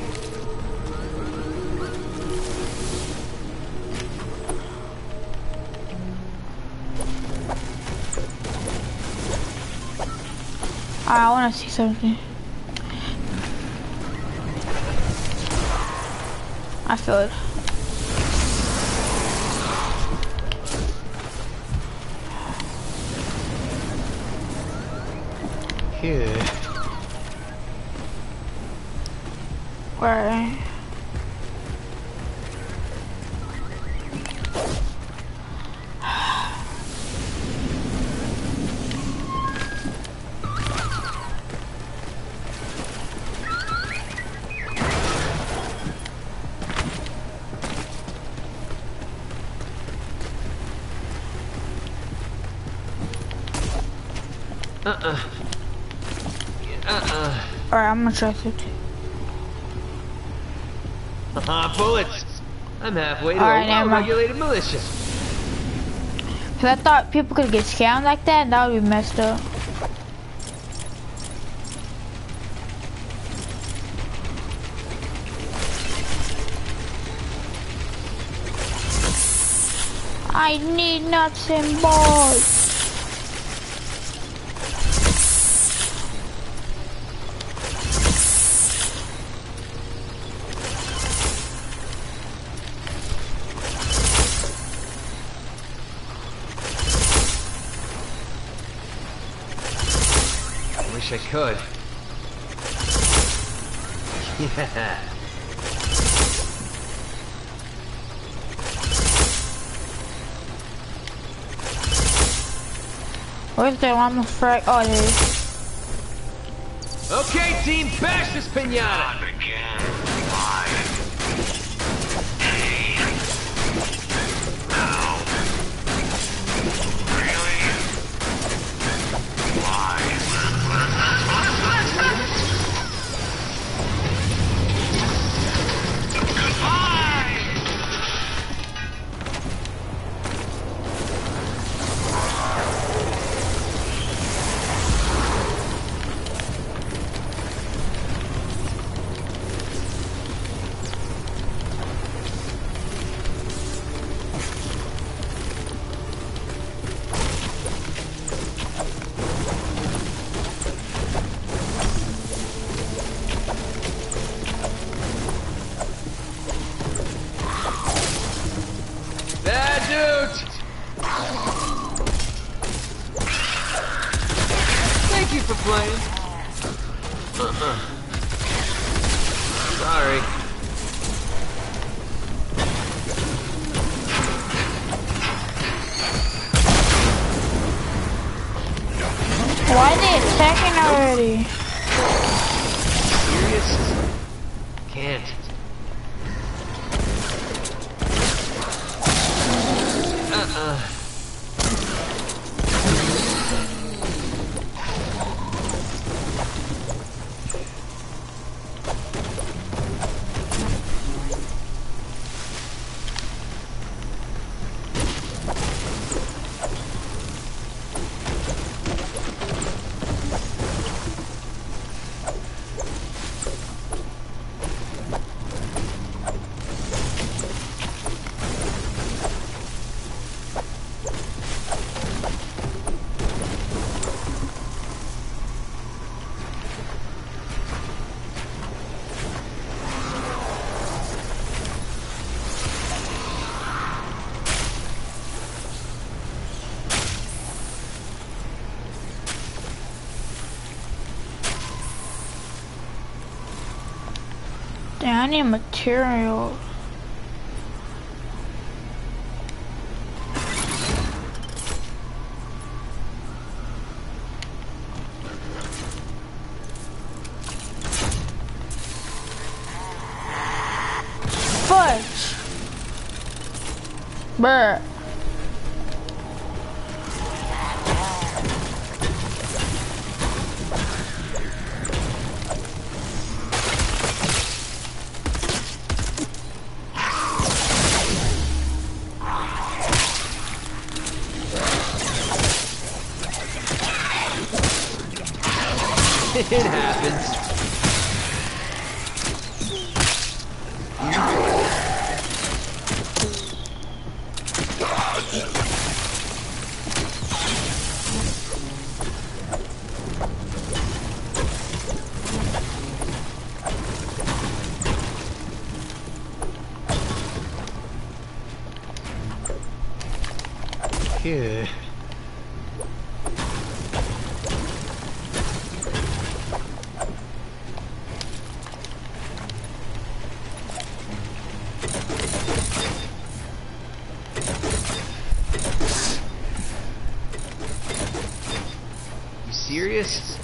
I want to see something. I feel it. Here. Where? Uh-uh. Uh-uh. Alright, I'm gonna try it. Uh-huh, bullets. I'm halfway to Alright, a never mind. well-regulated militia. Cause I thought people could get scammed like that, and that would be messed up. I need nuts and balls. Wish I could. Yeah. Where's the llama frag? Oh, there it is. Okay, team, bash this pinata. Thank you for playing. Uh-uh. Sorry. Why are they attacking already? Serious? Can't. Uh-uh. Man, I need materials. Fudge. Bruh. It happens. Yeah. Serious?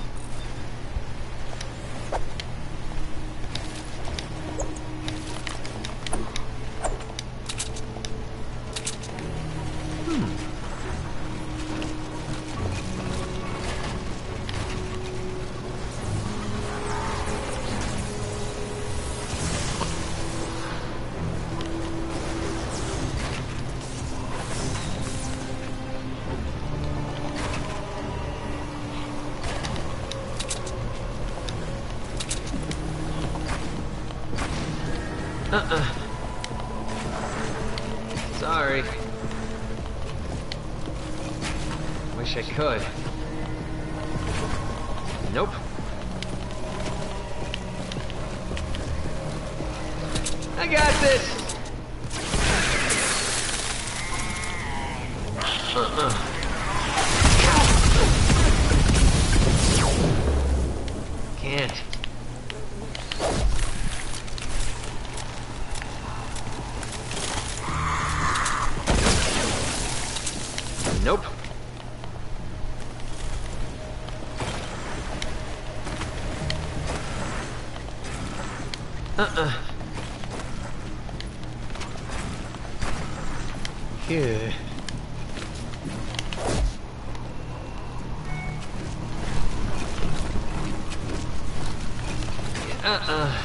Hmm. Uh-uh. Sorry. Wish I could. Nope. I got this! Uh-uh. Can't. Nope. Uh-uh. Yeah. Uh-uh.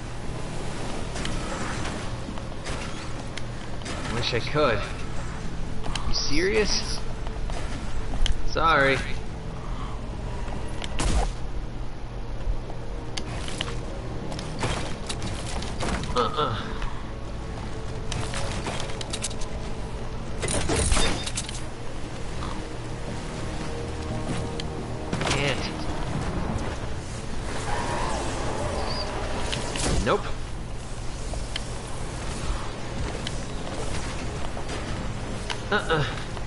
Wish I could. You serious? Sorry. Uh-uh. Can't. Nope. Uh-uh.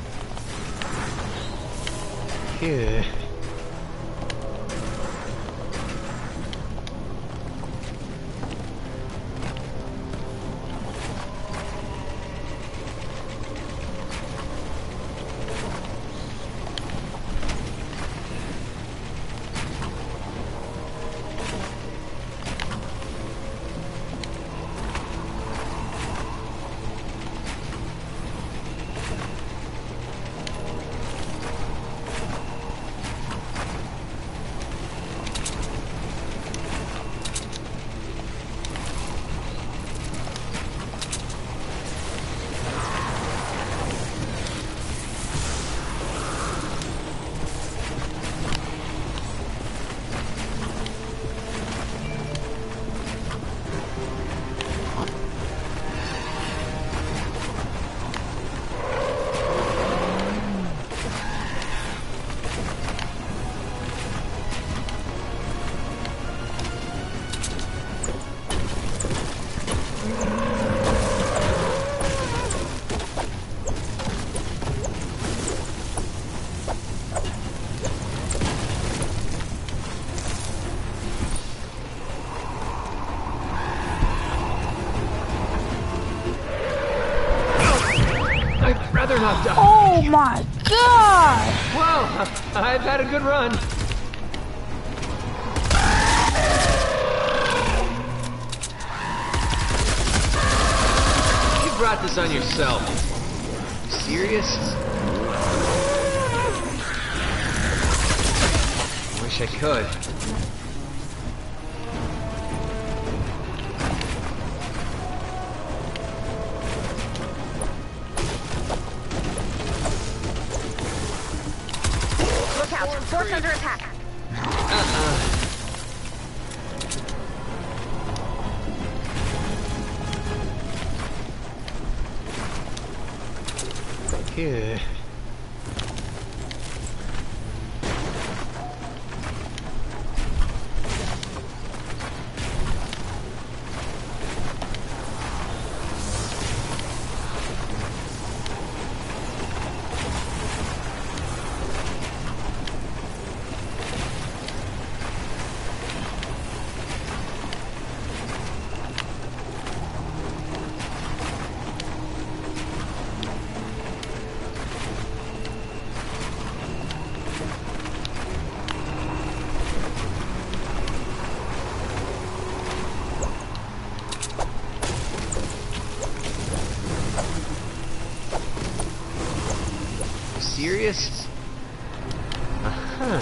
Yeah. rather not die. Oh my god! Well, I've had a good run. You brought this on yourself. You serious? Wish I could. Look out. Force under attack. Uh-uh. Here. Serious? Uh-huh.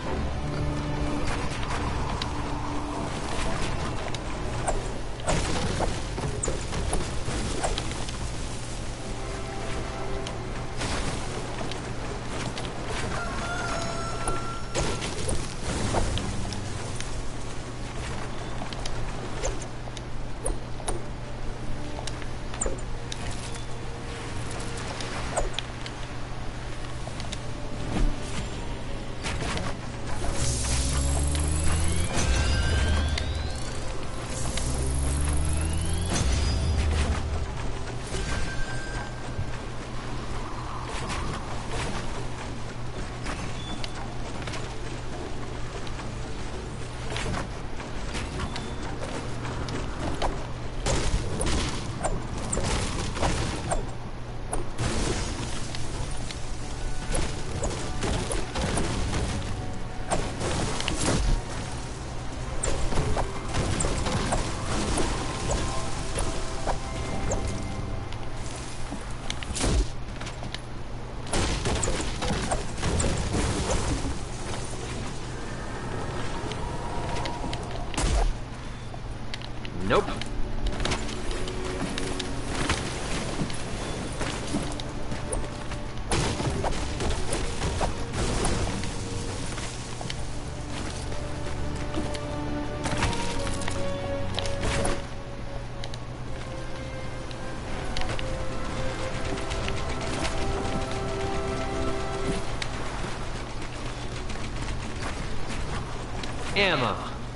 Nope. Ammo.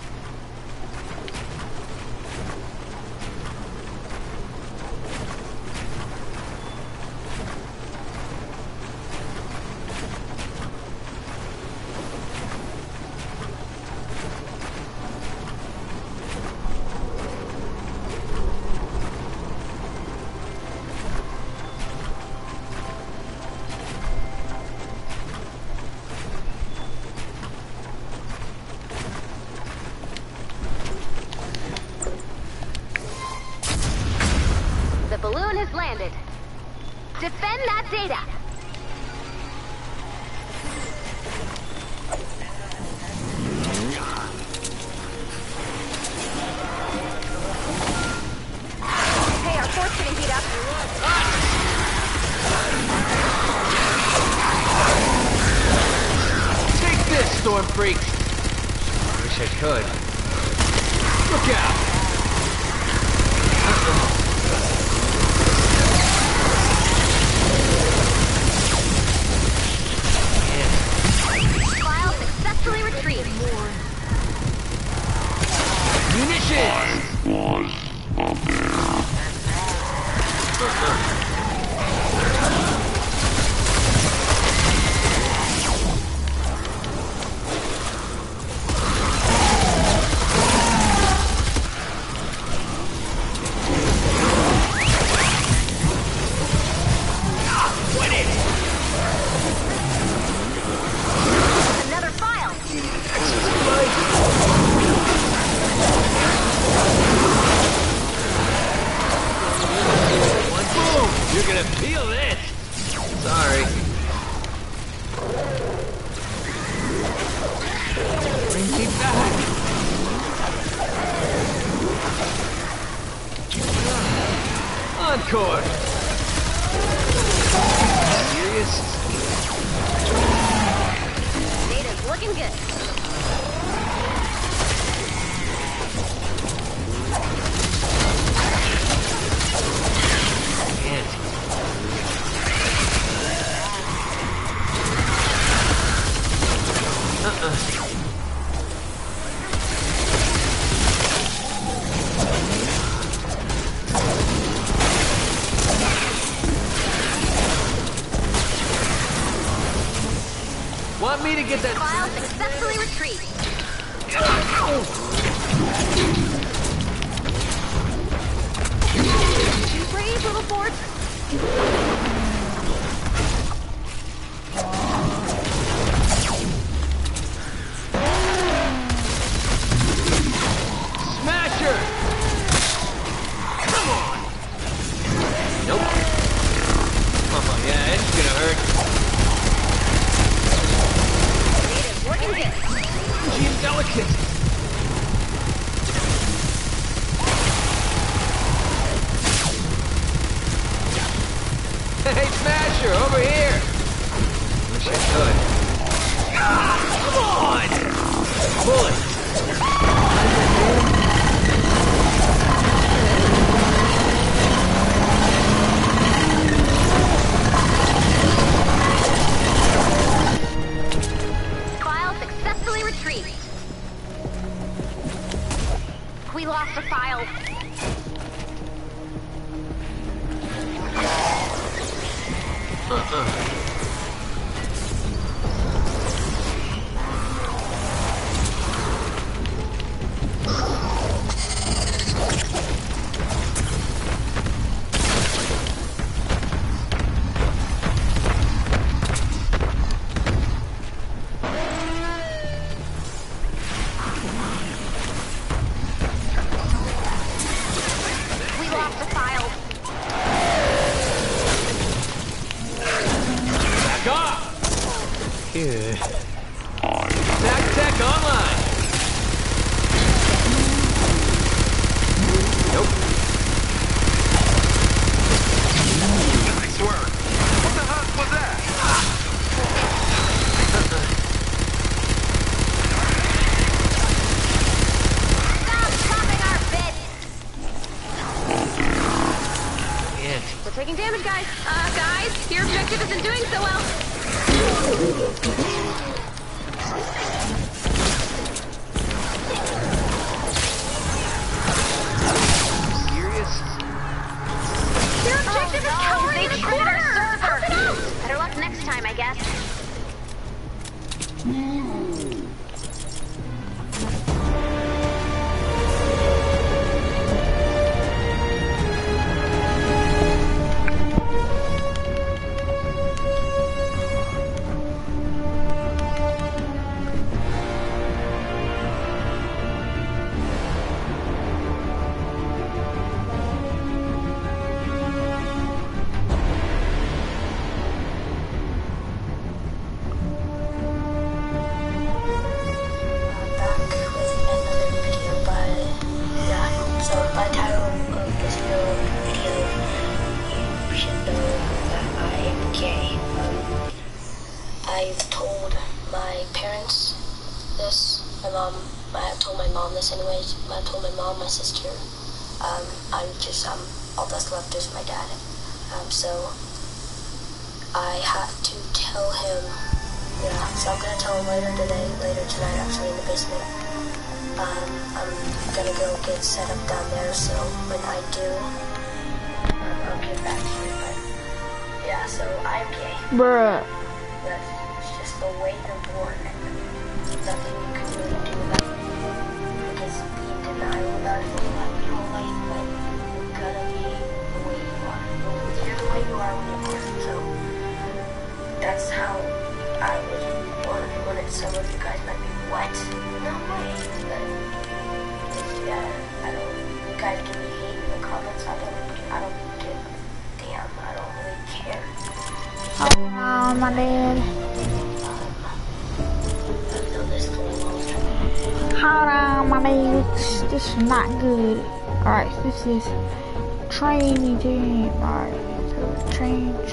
The balloon has landed. Defend that data. Hey, our fort's getting beat up. Take this, Storm Freaks! Wish I could. Look out! Uh-oh. File successfully retrieved. Munitions! I was a bear. Encore! Serious? Data's looking good. Uh-uh. Want me to get that... File successfully retrieved. You brave, little Ford. Smasher! Come on! Nope. Oh, yeah, it's gonna hurt. Working good. She's delicate. Hey, Smasher, over here. Wish I could. Ah, come on! Bullet. We lost a file. Uh-uh. Taking damage, guys. Uh, guys, your objective isn't doing so well. Serious? Your objective is cowering in a corner. Help it out. Better luck next time, I guess. Anyways, I told my mom, my sister, um, I'm just, um, all that's left is my dad. Um, so, I had to tell him, yeah, so I'm gonna tell him later today, later tonight, actually, in the basement. Um, I'm gonna go get set up down there, so when I do, um, I'll get back to you, but, yeah, so I'm gay. Bruh. That's, it's just the way the war ended. Nothing you can really do about it. I will not say that your whole life, but you're gonna be the way you are. You're the way you are when you're born. So that's how I was born. When it's some of you guys might be, what? No way. But yeah, I don't. You guys give me hate in the comments. I don't. I don't give a damn. I don't really care. Oh, my dad. I've done this for a long time. Hold on, my dudes. This is not good. Alright, this is training team. Alright, so change.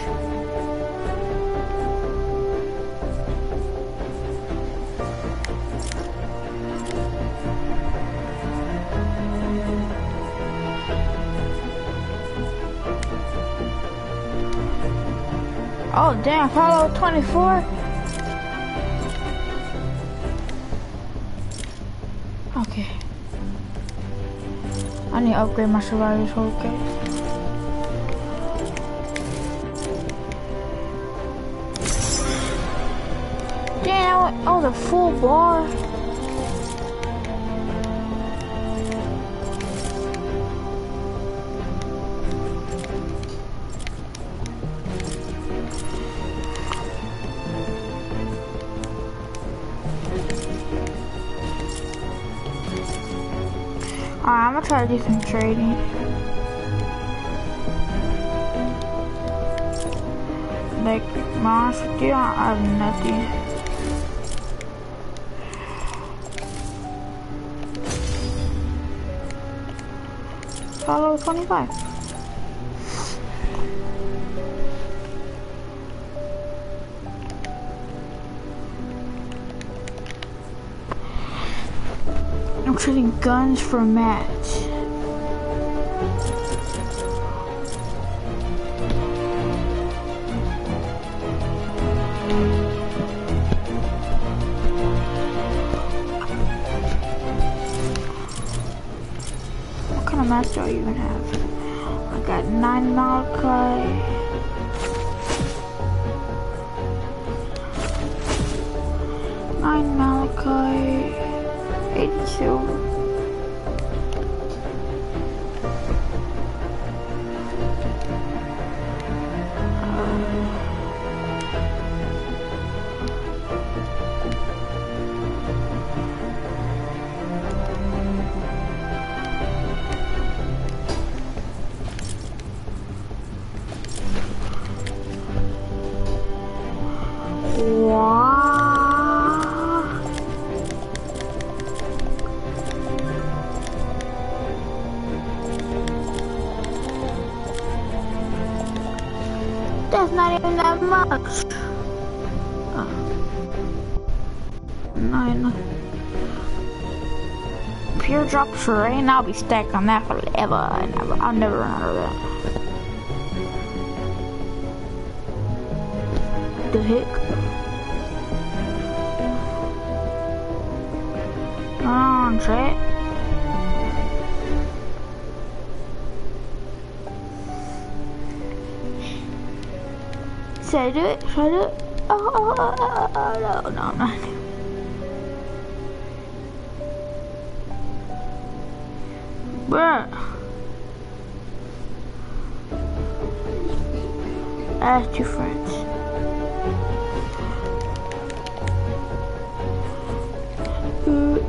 Oh damn, Apollo twenty-four? Okay. I need to upgrade my survivors, okay. Damn, that was a full bar. Alright, I'm gonna try to do some trading. Like, to be honest with you, I have nothing. Follow twenty-five. I'm trading guns for mats. What kind of mats do I even have? I got nine Malachi. Nine Malachi. eighty-two. That's not even that much. Oh. Nine. Pure drop terrain, I'll be stacked on that forever and ever. I'll never run out of that. The heck? Oh, shit. Should I do it? Should I do it? Oh, oh, oh, oh, oh, no, no, no. Bruh. I have two friends. Uh.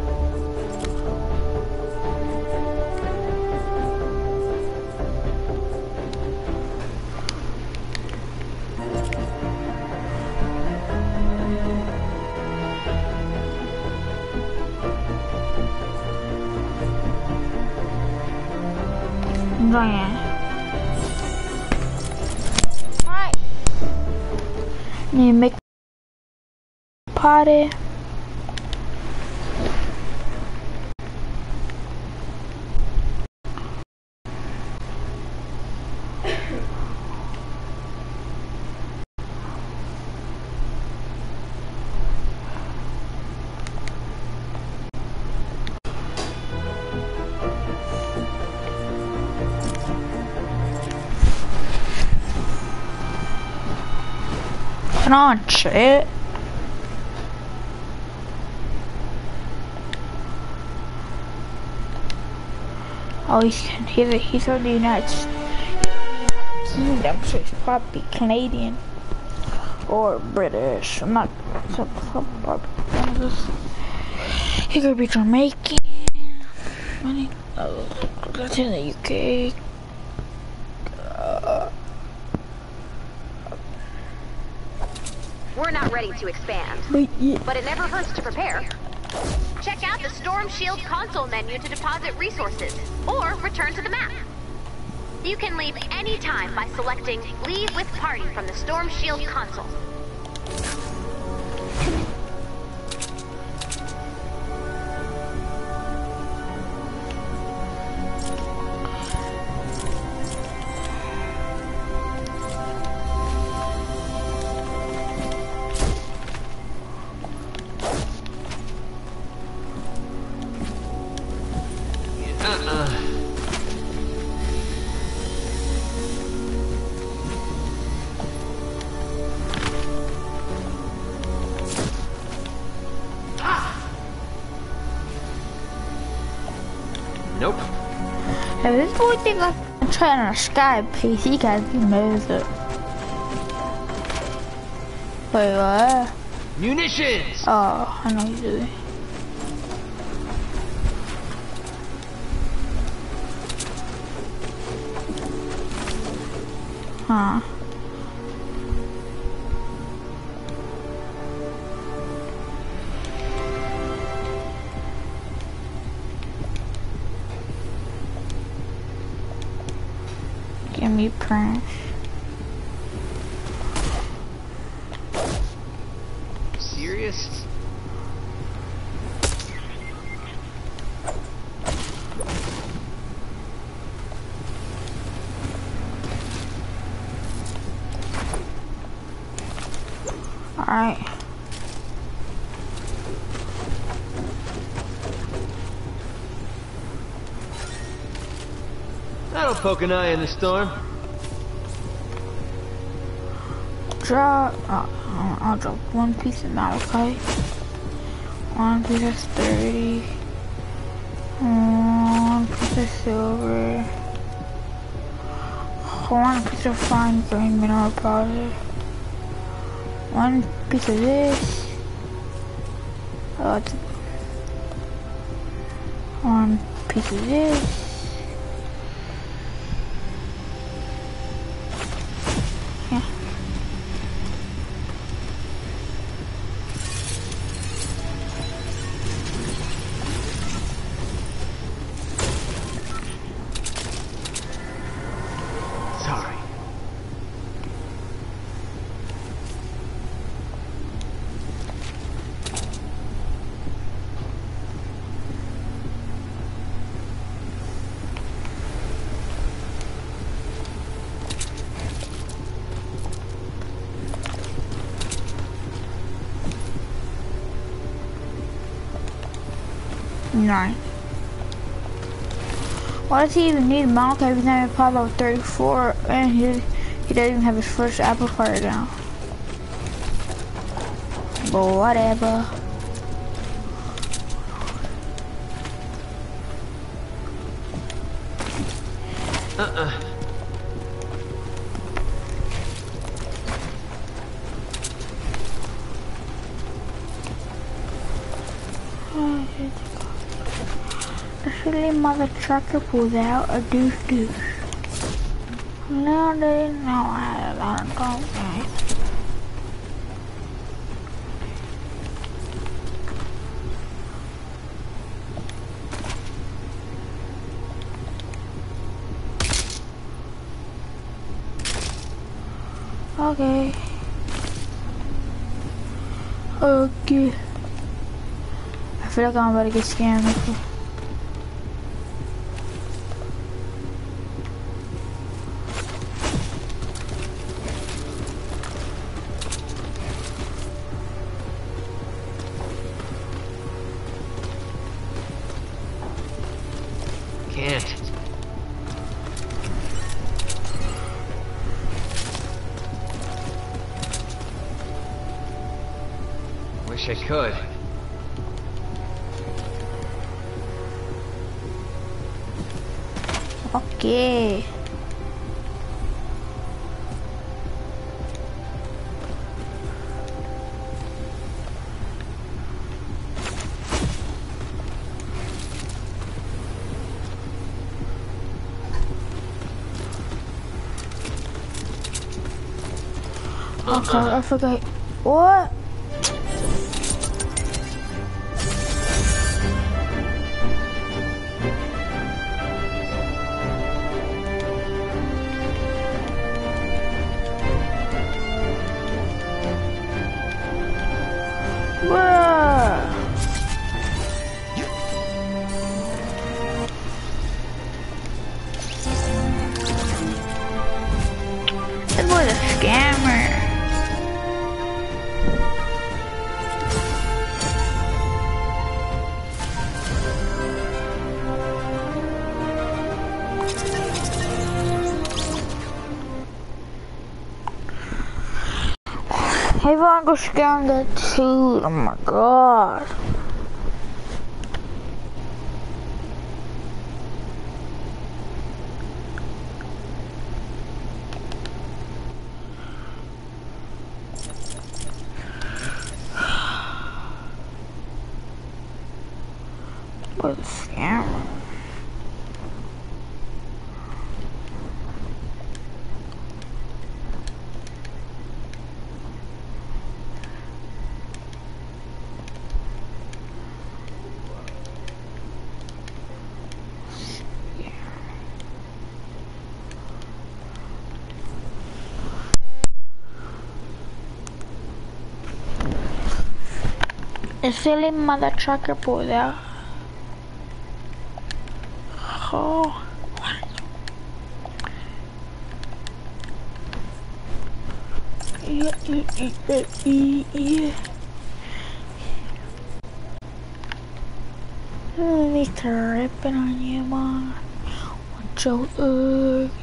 Ryan. Alright. Need to make a party. Come on, shit. Oh, he's he's he's from the United Kingdom, so he's probably Canadian or British. I'm not some some one of this. He could be Jamaican. Money. Oh, that's in the U K. Uh, We're not ready to expand, but, yeah. but it never hurts to prepare. Check out the Storm Shield console menu to deposit resources, or return to the map. You can leave any time by selecting Leave with Party from the Storm Shield console. Nope. Hey, this boy think I'm trying on a Sky P C guys, he knows it. Wait, what? Munitions! Oh, I know you do. Huh. Give me pranks. Serious? Alright. That'll poke an eye in the storm. Drop. Uh, I'll drop one piece of malachite. One piece of thirty. One piece of silver. One piece of fine grain mineral powder. One piece of this. Uh, one piece of this. Yeah. Sorry. Nine. Why does he even need Malachite if he's not even probably about thirty-four and he, he doesn't even have his first apple fire down? But whatever. Uh-uh. Actually, mother trucker pulls out a deuce deuce. No, they didn't know I had a go. Okay. Okay. I feel like I'm about to get scammed. Can't. Wish I could. Okay. Okay, I forgot. What? scammer. Everyone go scam that too. Oh my god. What a scammer. El silly mother trucker pulled out. Oh. Yeah, yeah, yeah, yeah, yeah. Need to rip it on you, man. Want your ugh.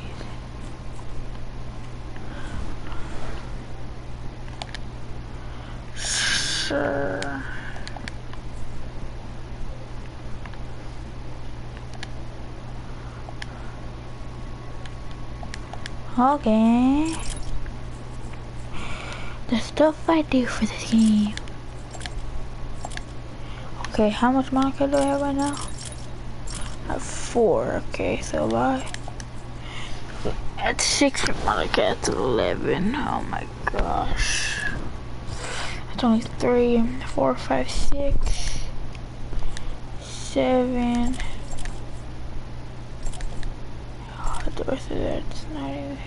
Sure. Okay. The stuff I do for this game. Okay, how much Monica do I have right now? I have four. Okay, so I at six Monica at eleven. Oh my gosh. It's only three, four, five, six, seven. The rest of that's not even.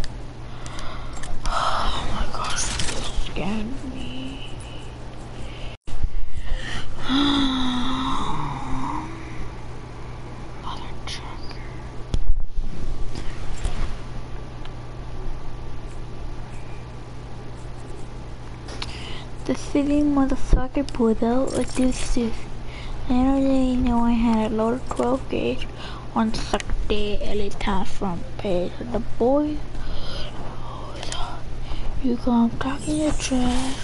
Oh my gosh, this scared me. Mother trucker. The city motherfucker pulled out a deuce. Little did you know I had a load of twelve gauge on suck day early time front page of the boys. You come talking your trash.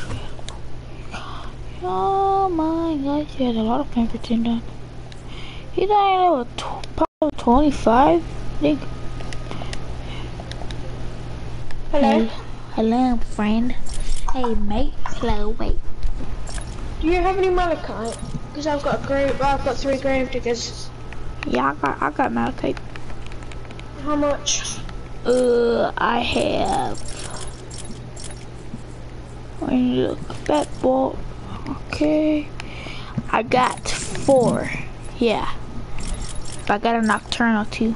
Oh my gosh, he has a lot of Pinkerton done. He's only level twenty-five, I think. Hello. Hey, hello, friend. Hey, mate. Hello, mate. Do you have any malachite? Because I've got a grave. I've got three grave diggers. Yeah, I got, I got malachite. How much? Uh, I have. When you look back, ball. Okay. I got four. Yeah. But I got a nocturnal too.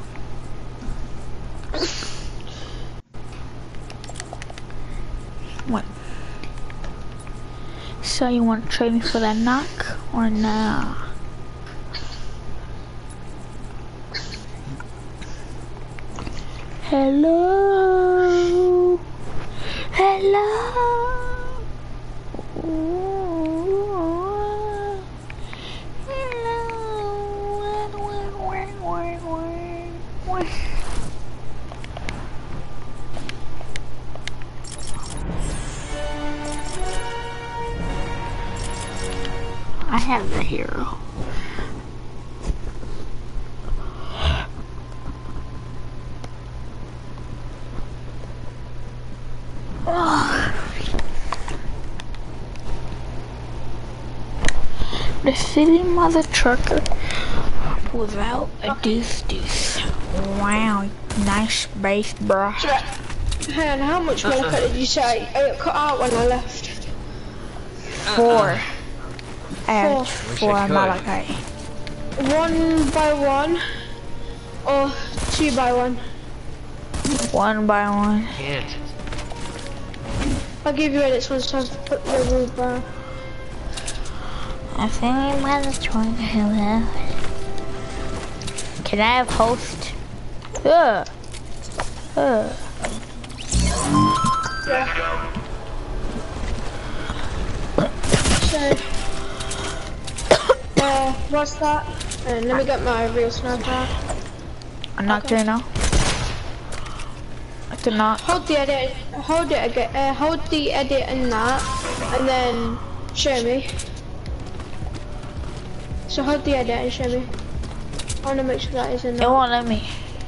What? So you want to trade me for that knock or nah? Hello. Hello. I have the hero. The city mother trucker without a deuce deuce. Wow, nice base, bruh. And how much malachite did you say? I got cut out when I left. Four. I have Four. four malachite. One by one, or two by one? One by one. Can't. I'll give you edits once I put the roof down. I think my mother's trying to hello. Can I have host? Ugh. Ugh. Yeah. So, uh, what's that? And let me get my real sniper. I'm not Okay. there now. I did not. Hold the edit, hold it again, uh, hold the edit in that, and then show me. So hold the edit and show me. I want to make sure that is in It there. won't let me.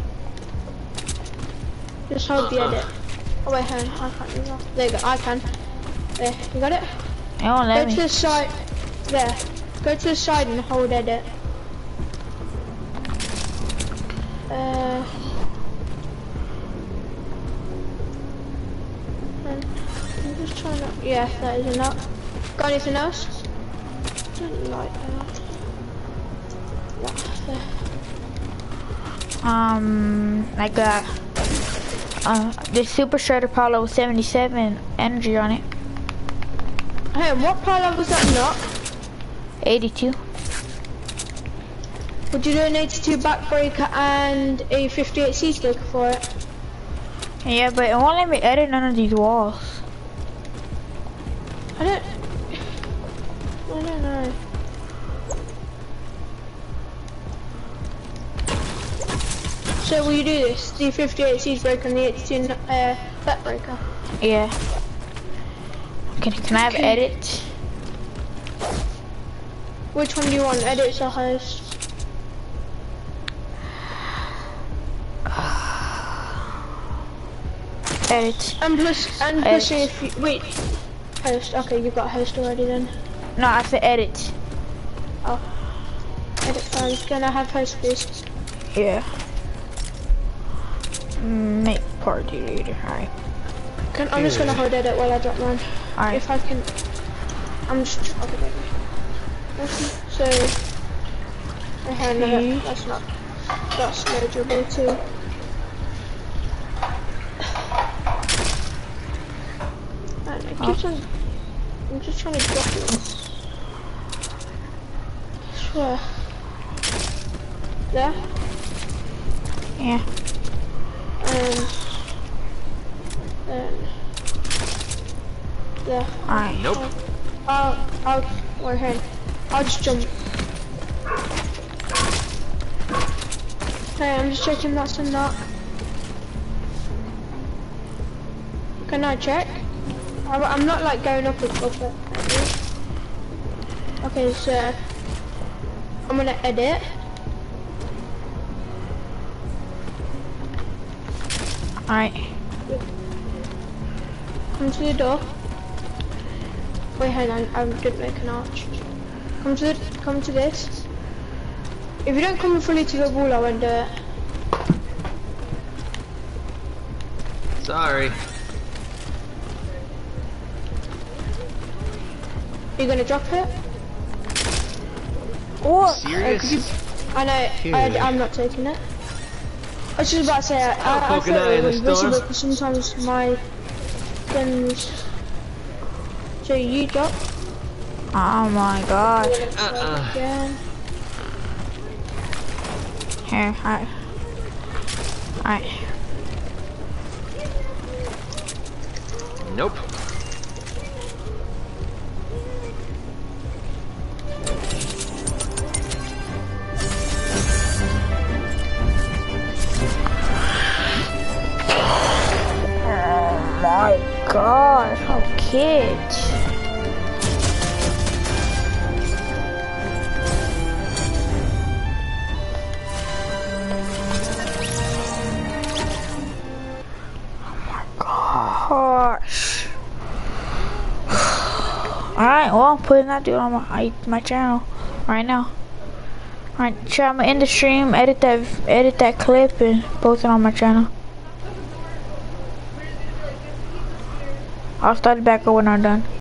Just hold the edit. Oh wait, hang on, I can't do that. There you go, I can. There, you got it? It won't let Go to me. the side, there. Go to the side and hold edit. Uh, and I'm just trying to, yeah, that is enough. Got anything else? Don't like that. Yeah, there. Um, I got uh the Super Shredder Apollo with seventy-seven energy on it. Hey, what pilot was that not? eighty-two. Would you do an eighty-two backbreaker and a fifty-eight siege breaker for it? Yeah, but it won't let me edit none of these walls. I don't... I don't know. So will you do this? The fifty-eight siege breaker and the eighty-two uh, backbreaker? Yeah. Can can I have Okay. edit? Which one do you want? Edits or host? Edit. And plus, and Edit. plus if you, wait, host, okay, you've got host already then. No, I said edit. Oh. Edit files, can I have host please? Yeah. Make party leader. Alright. Can, I'm just gonna hold edit while I drop mine. Alright. If I can, I'm just, okay, okay. Okay, so, okay, no, Okay. that's not, that's no dribble too. And it keeps on, I'm just trying to drop it. Swear. There, Yeah. and then, there. Alright. Nope. I'll, I'll, wait, hang on. I'll just jump. Hey, I'm just checking that's a knock. Can I check? I, I'm not like going up and up it. Okay, so I'm gonna edit. Alright. Come to the door. Wait, hang on. I didn't make an arch. Come to the, come to this. If you don't come fully to the wall, I won't do it. Sorry. You're gonna drop it? What? Serious? I know. I, I'm not taking it. I was just about to say. I, I, I poke an thought eye it in the was invisible storm. because sometimes my guns. So you drop. Oh my god. Uh-uh. Again. Here, alright. Alright. Nope. Oh my god, how kids. Gosh. Alright, well, I'm putting that dude on my my channel right now. Alright, try I'm gonna end the stream, edit that edit that clip and post it on my channel. I'll start it back over when I'm done.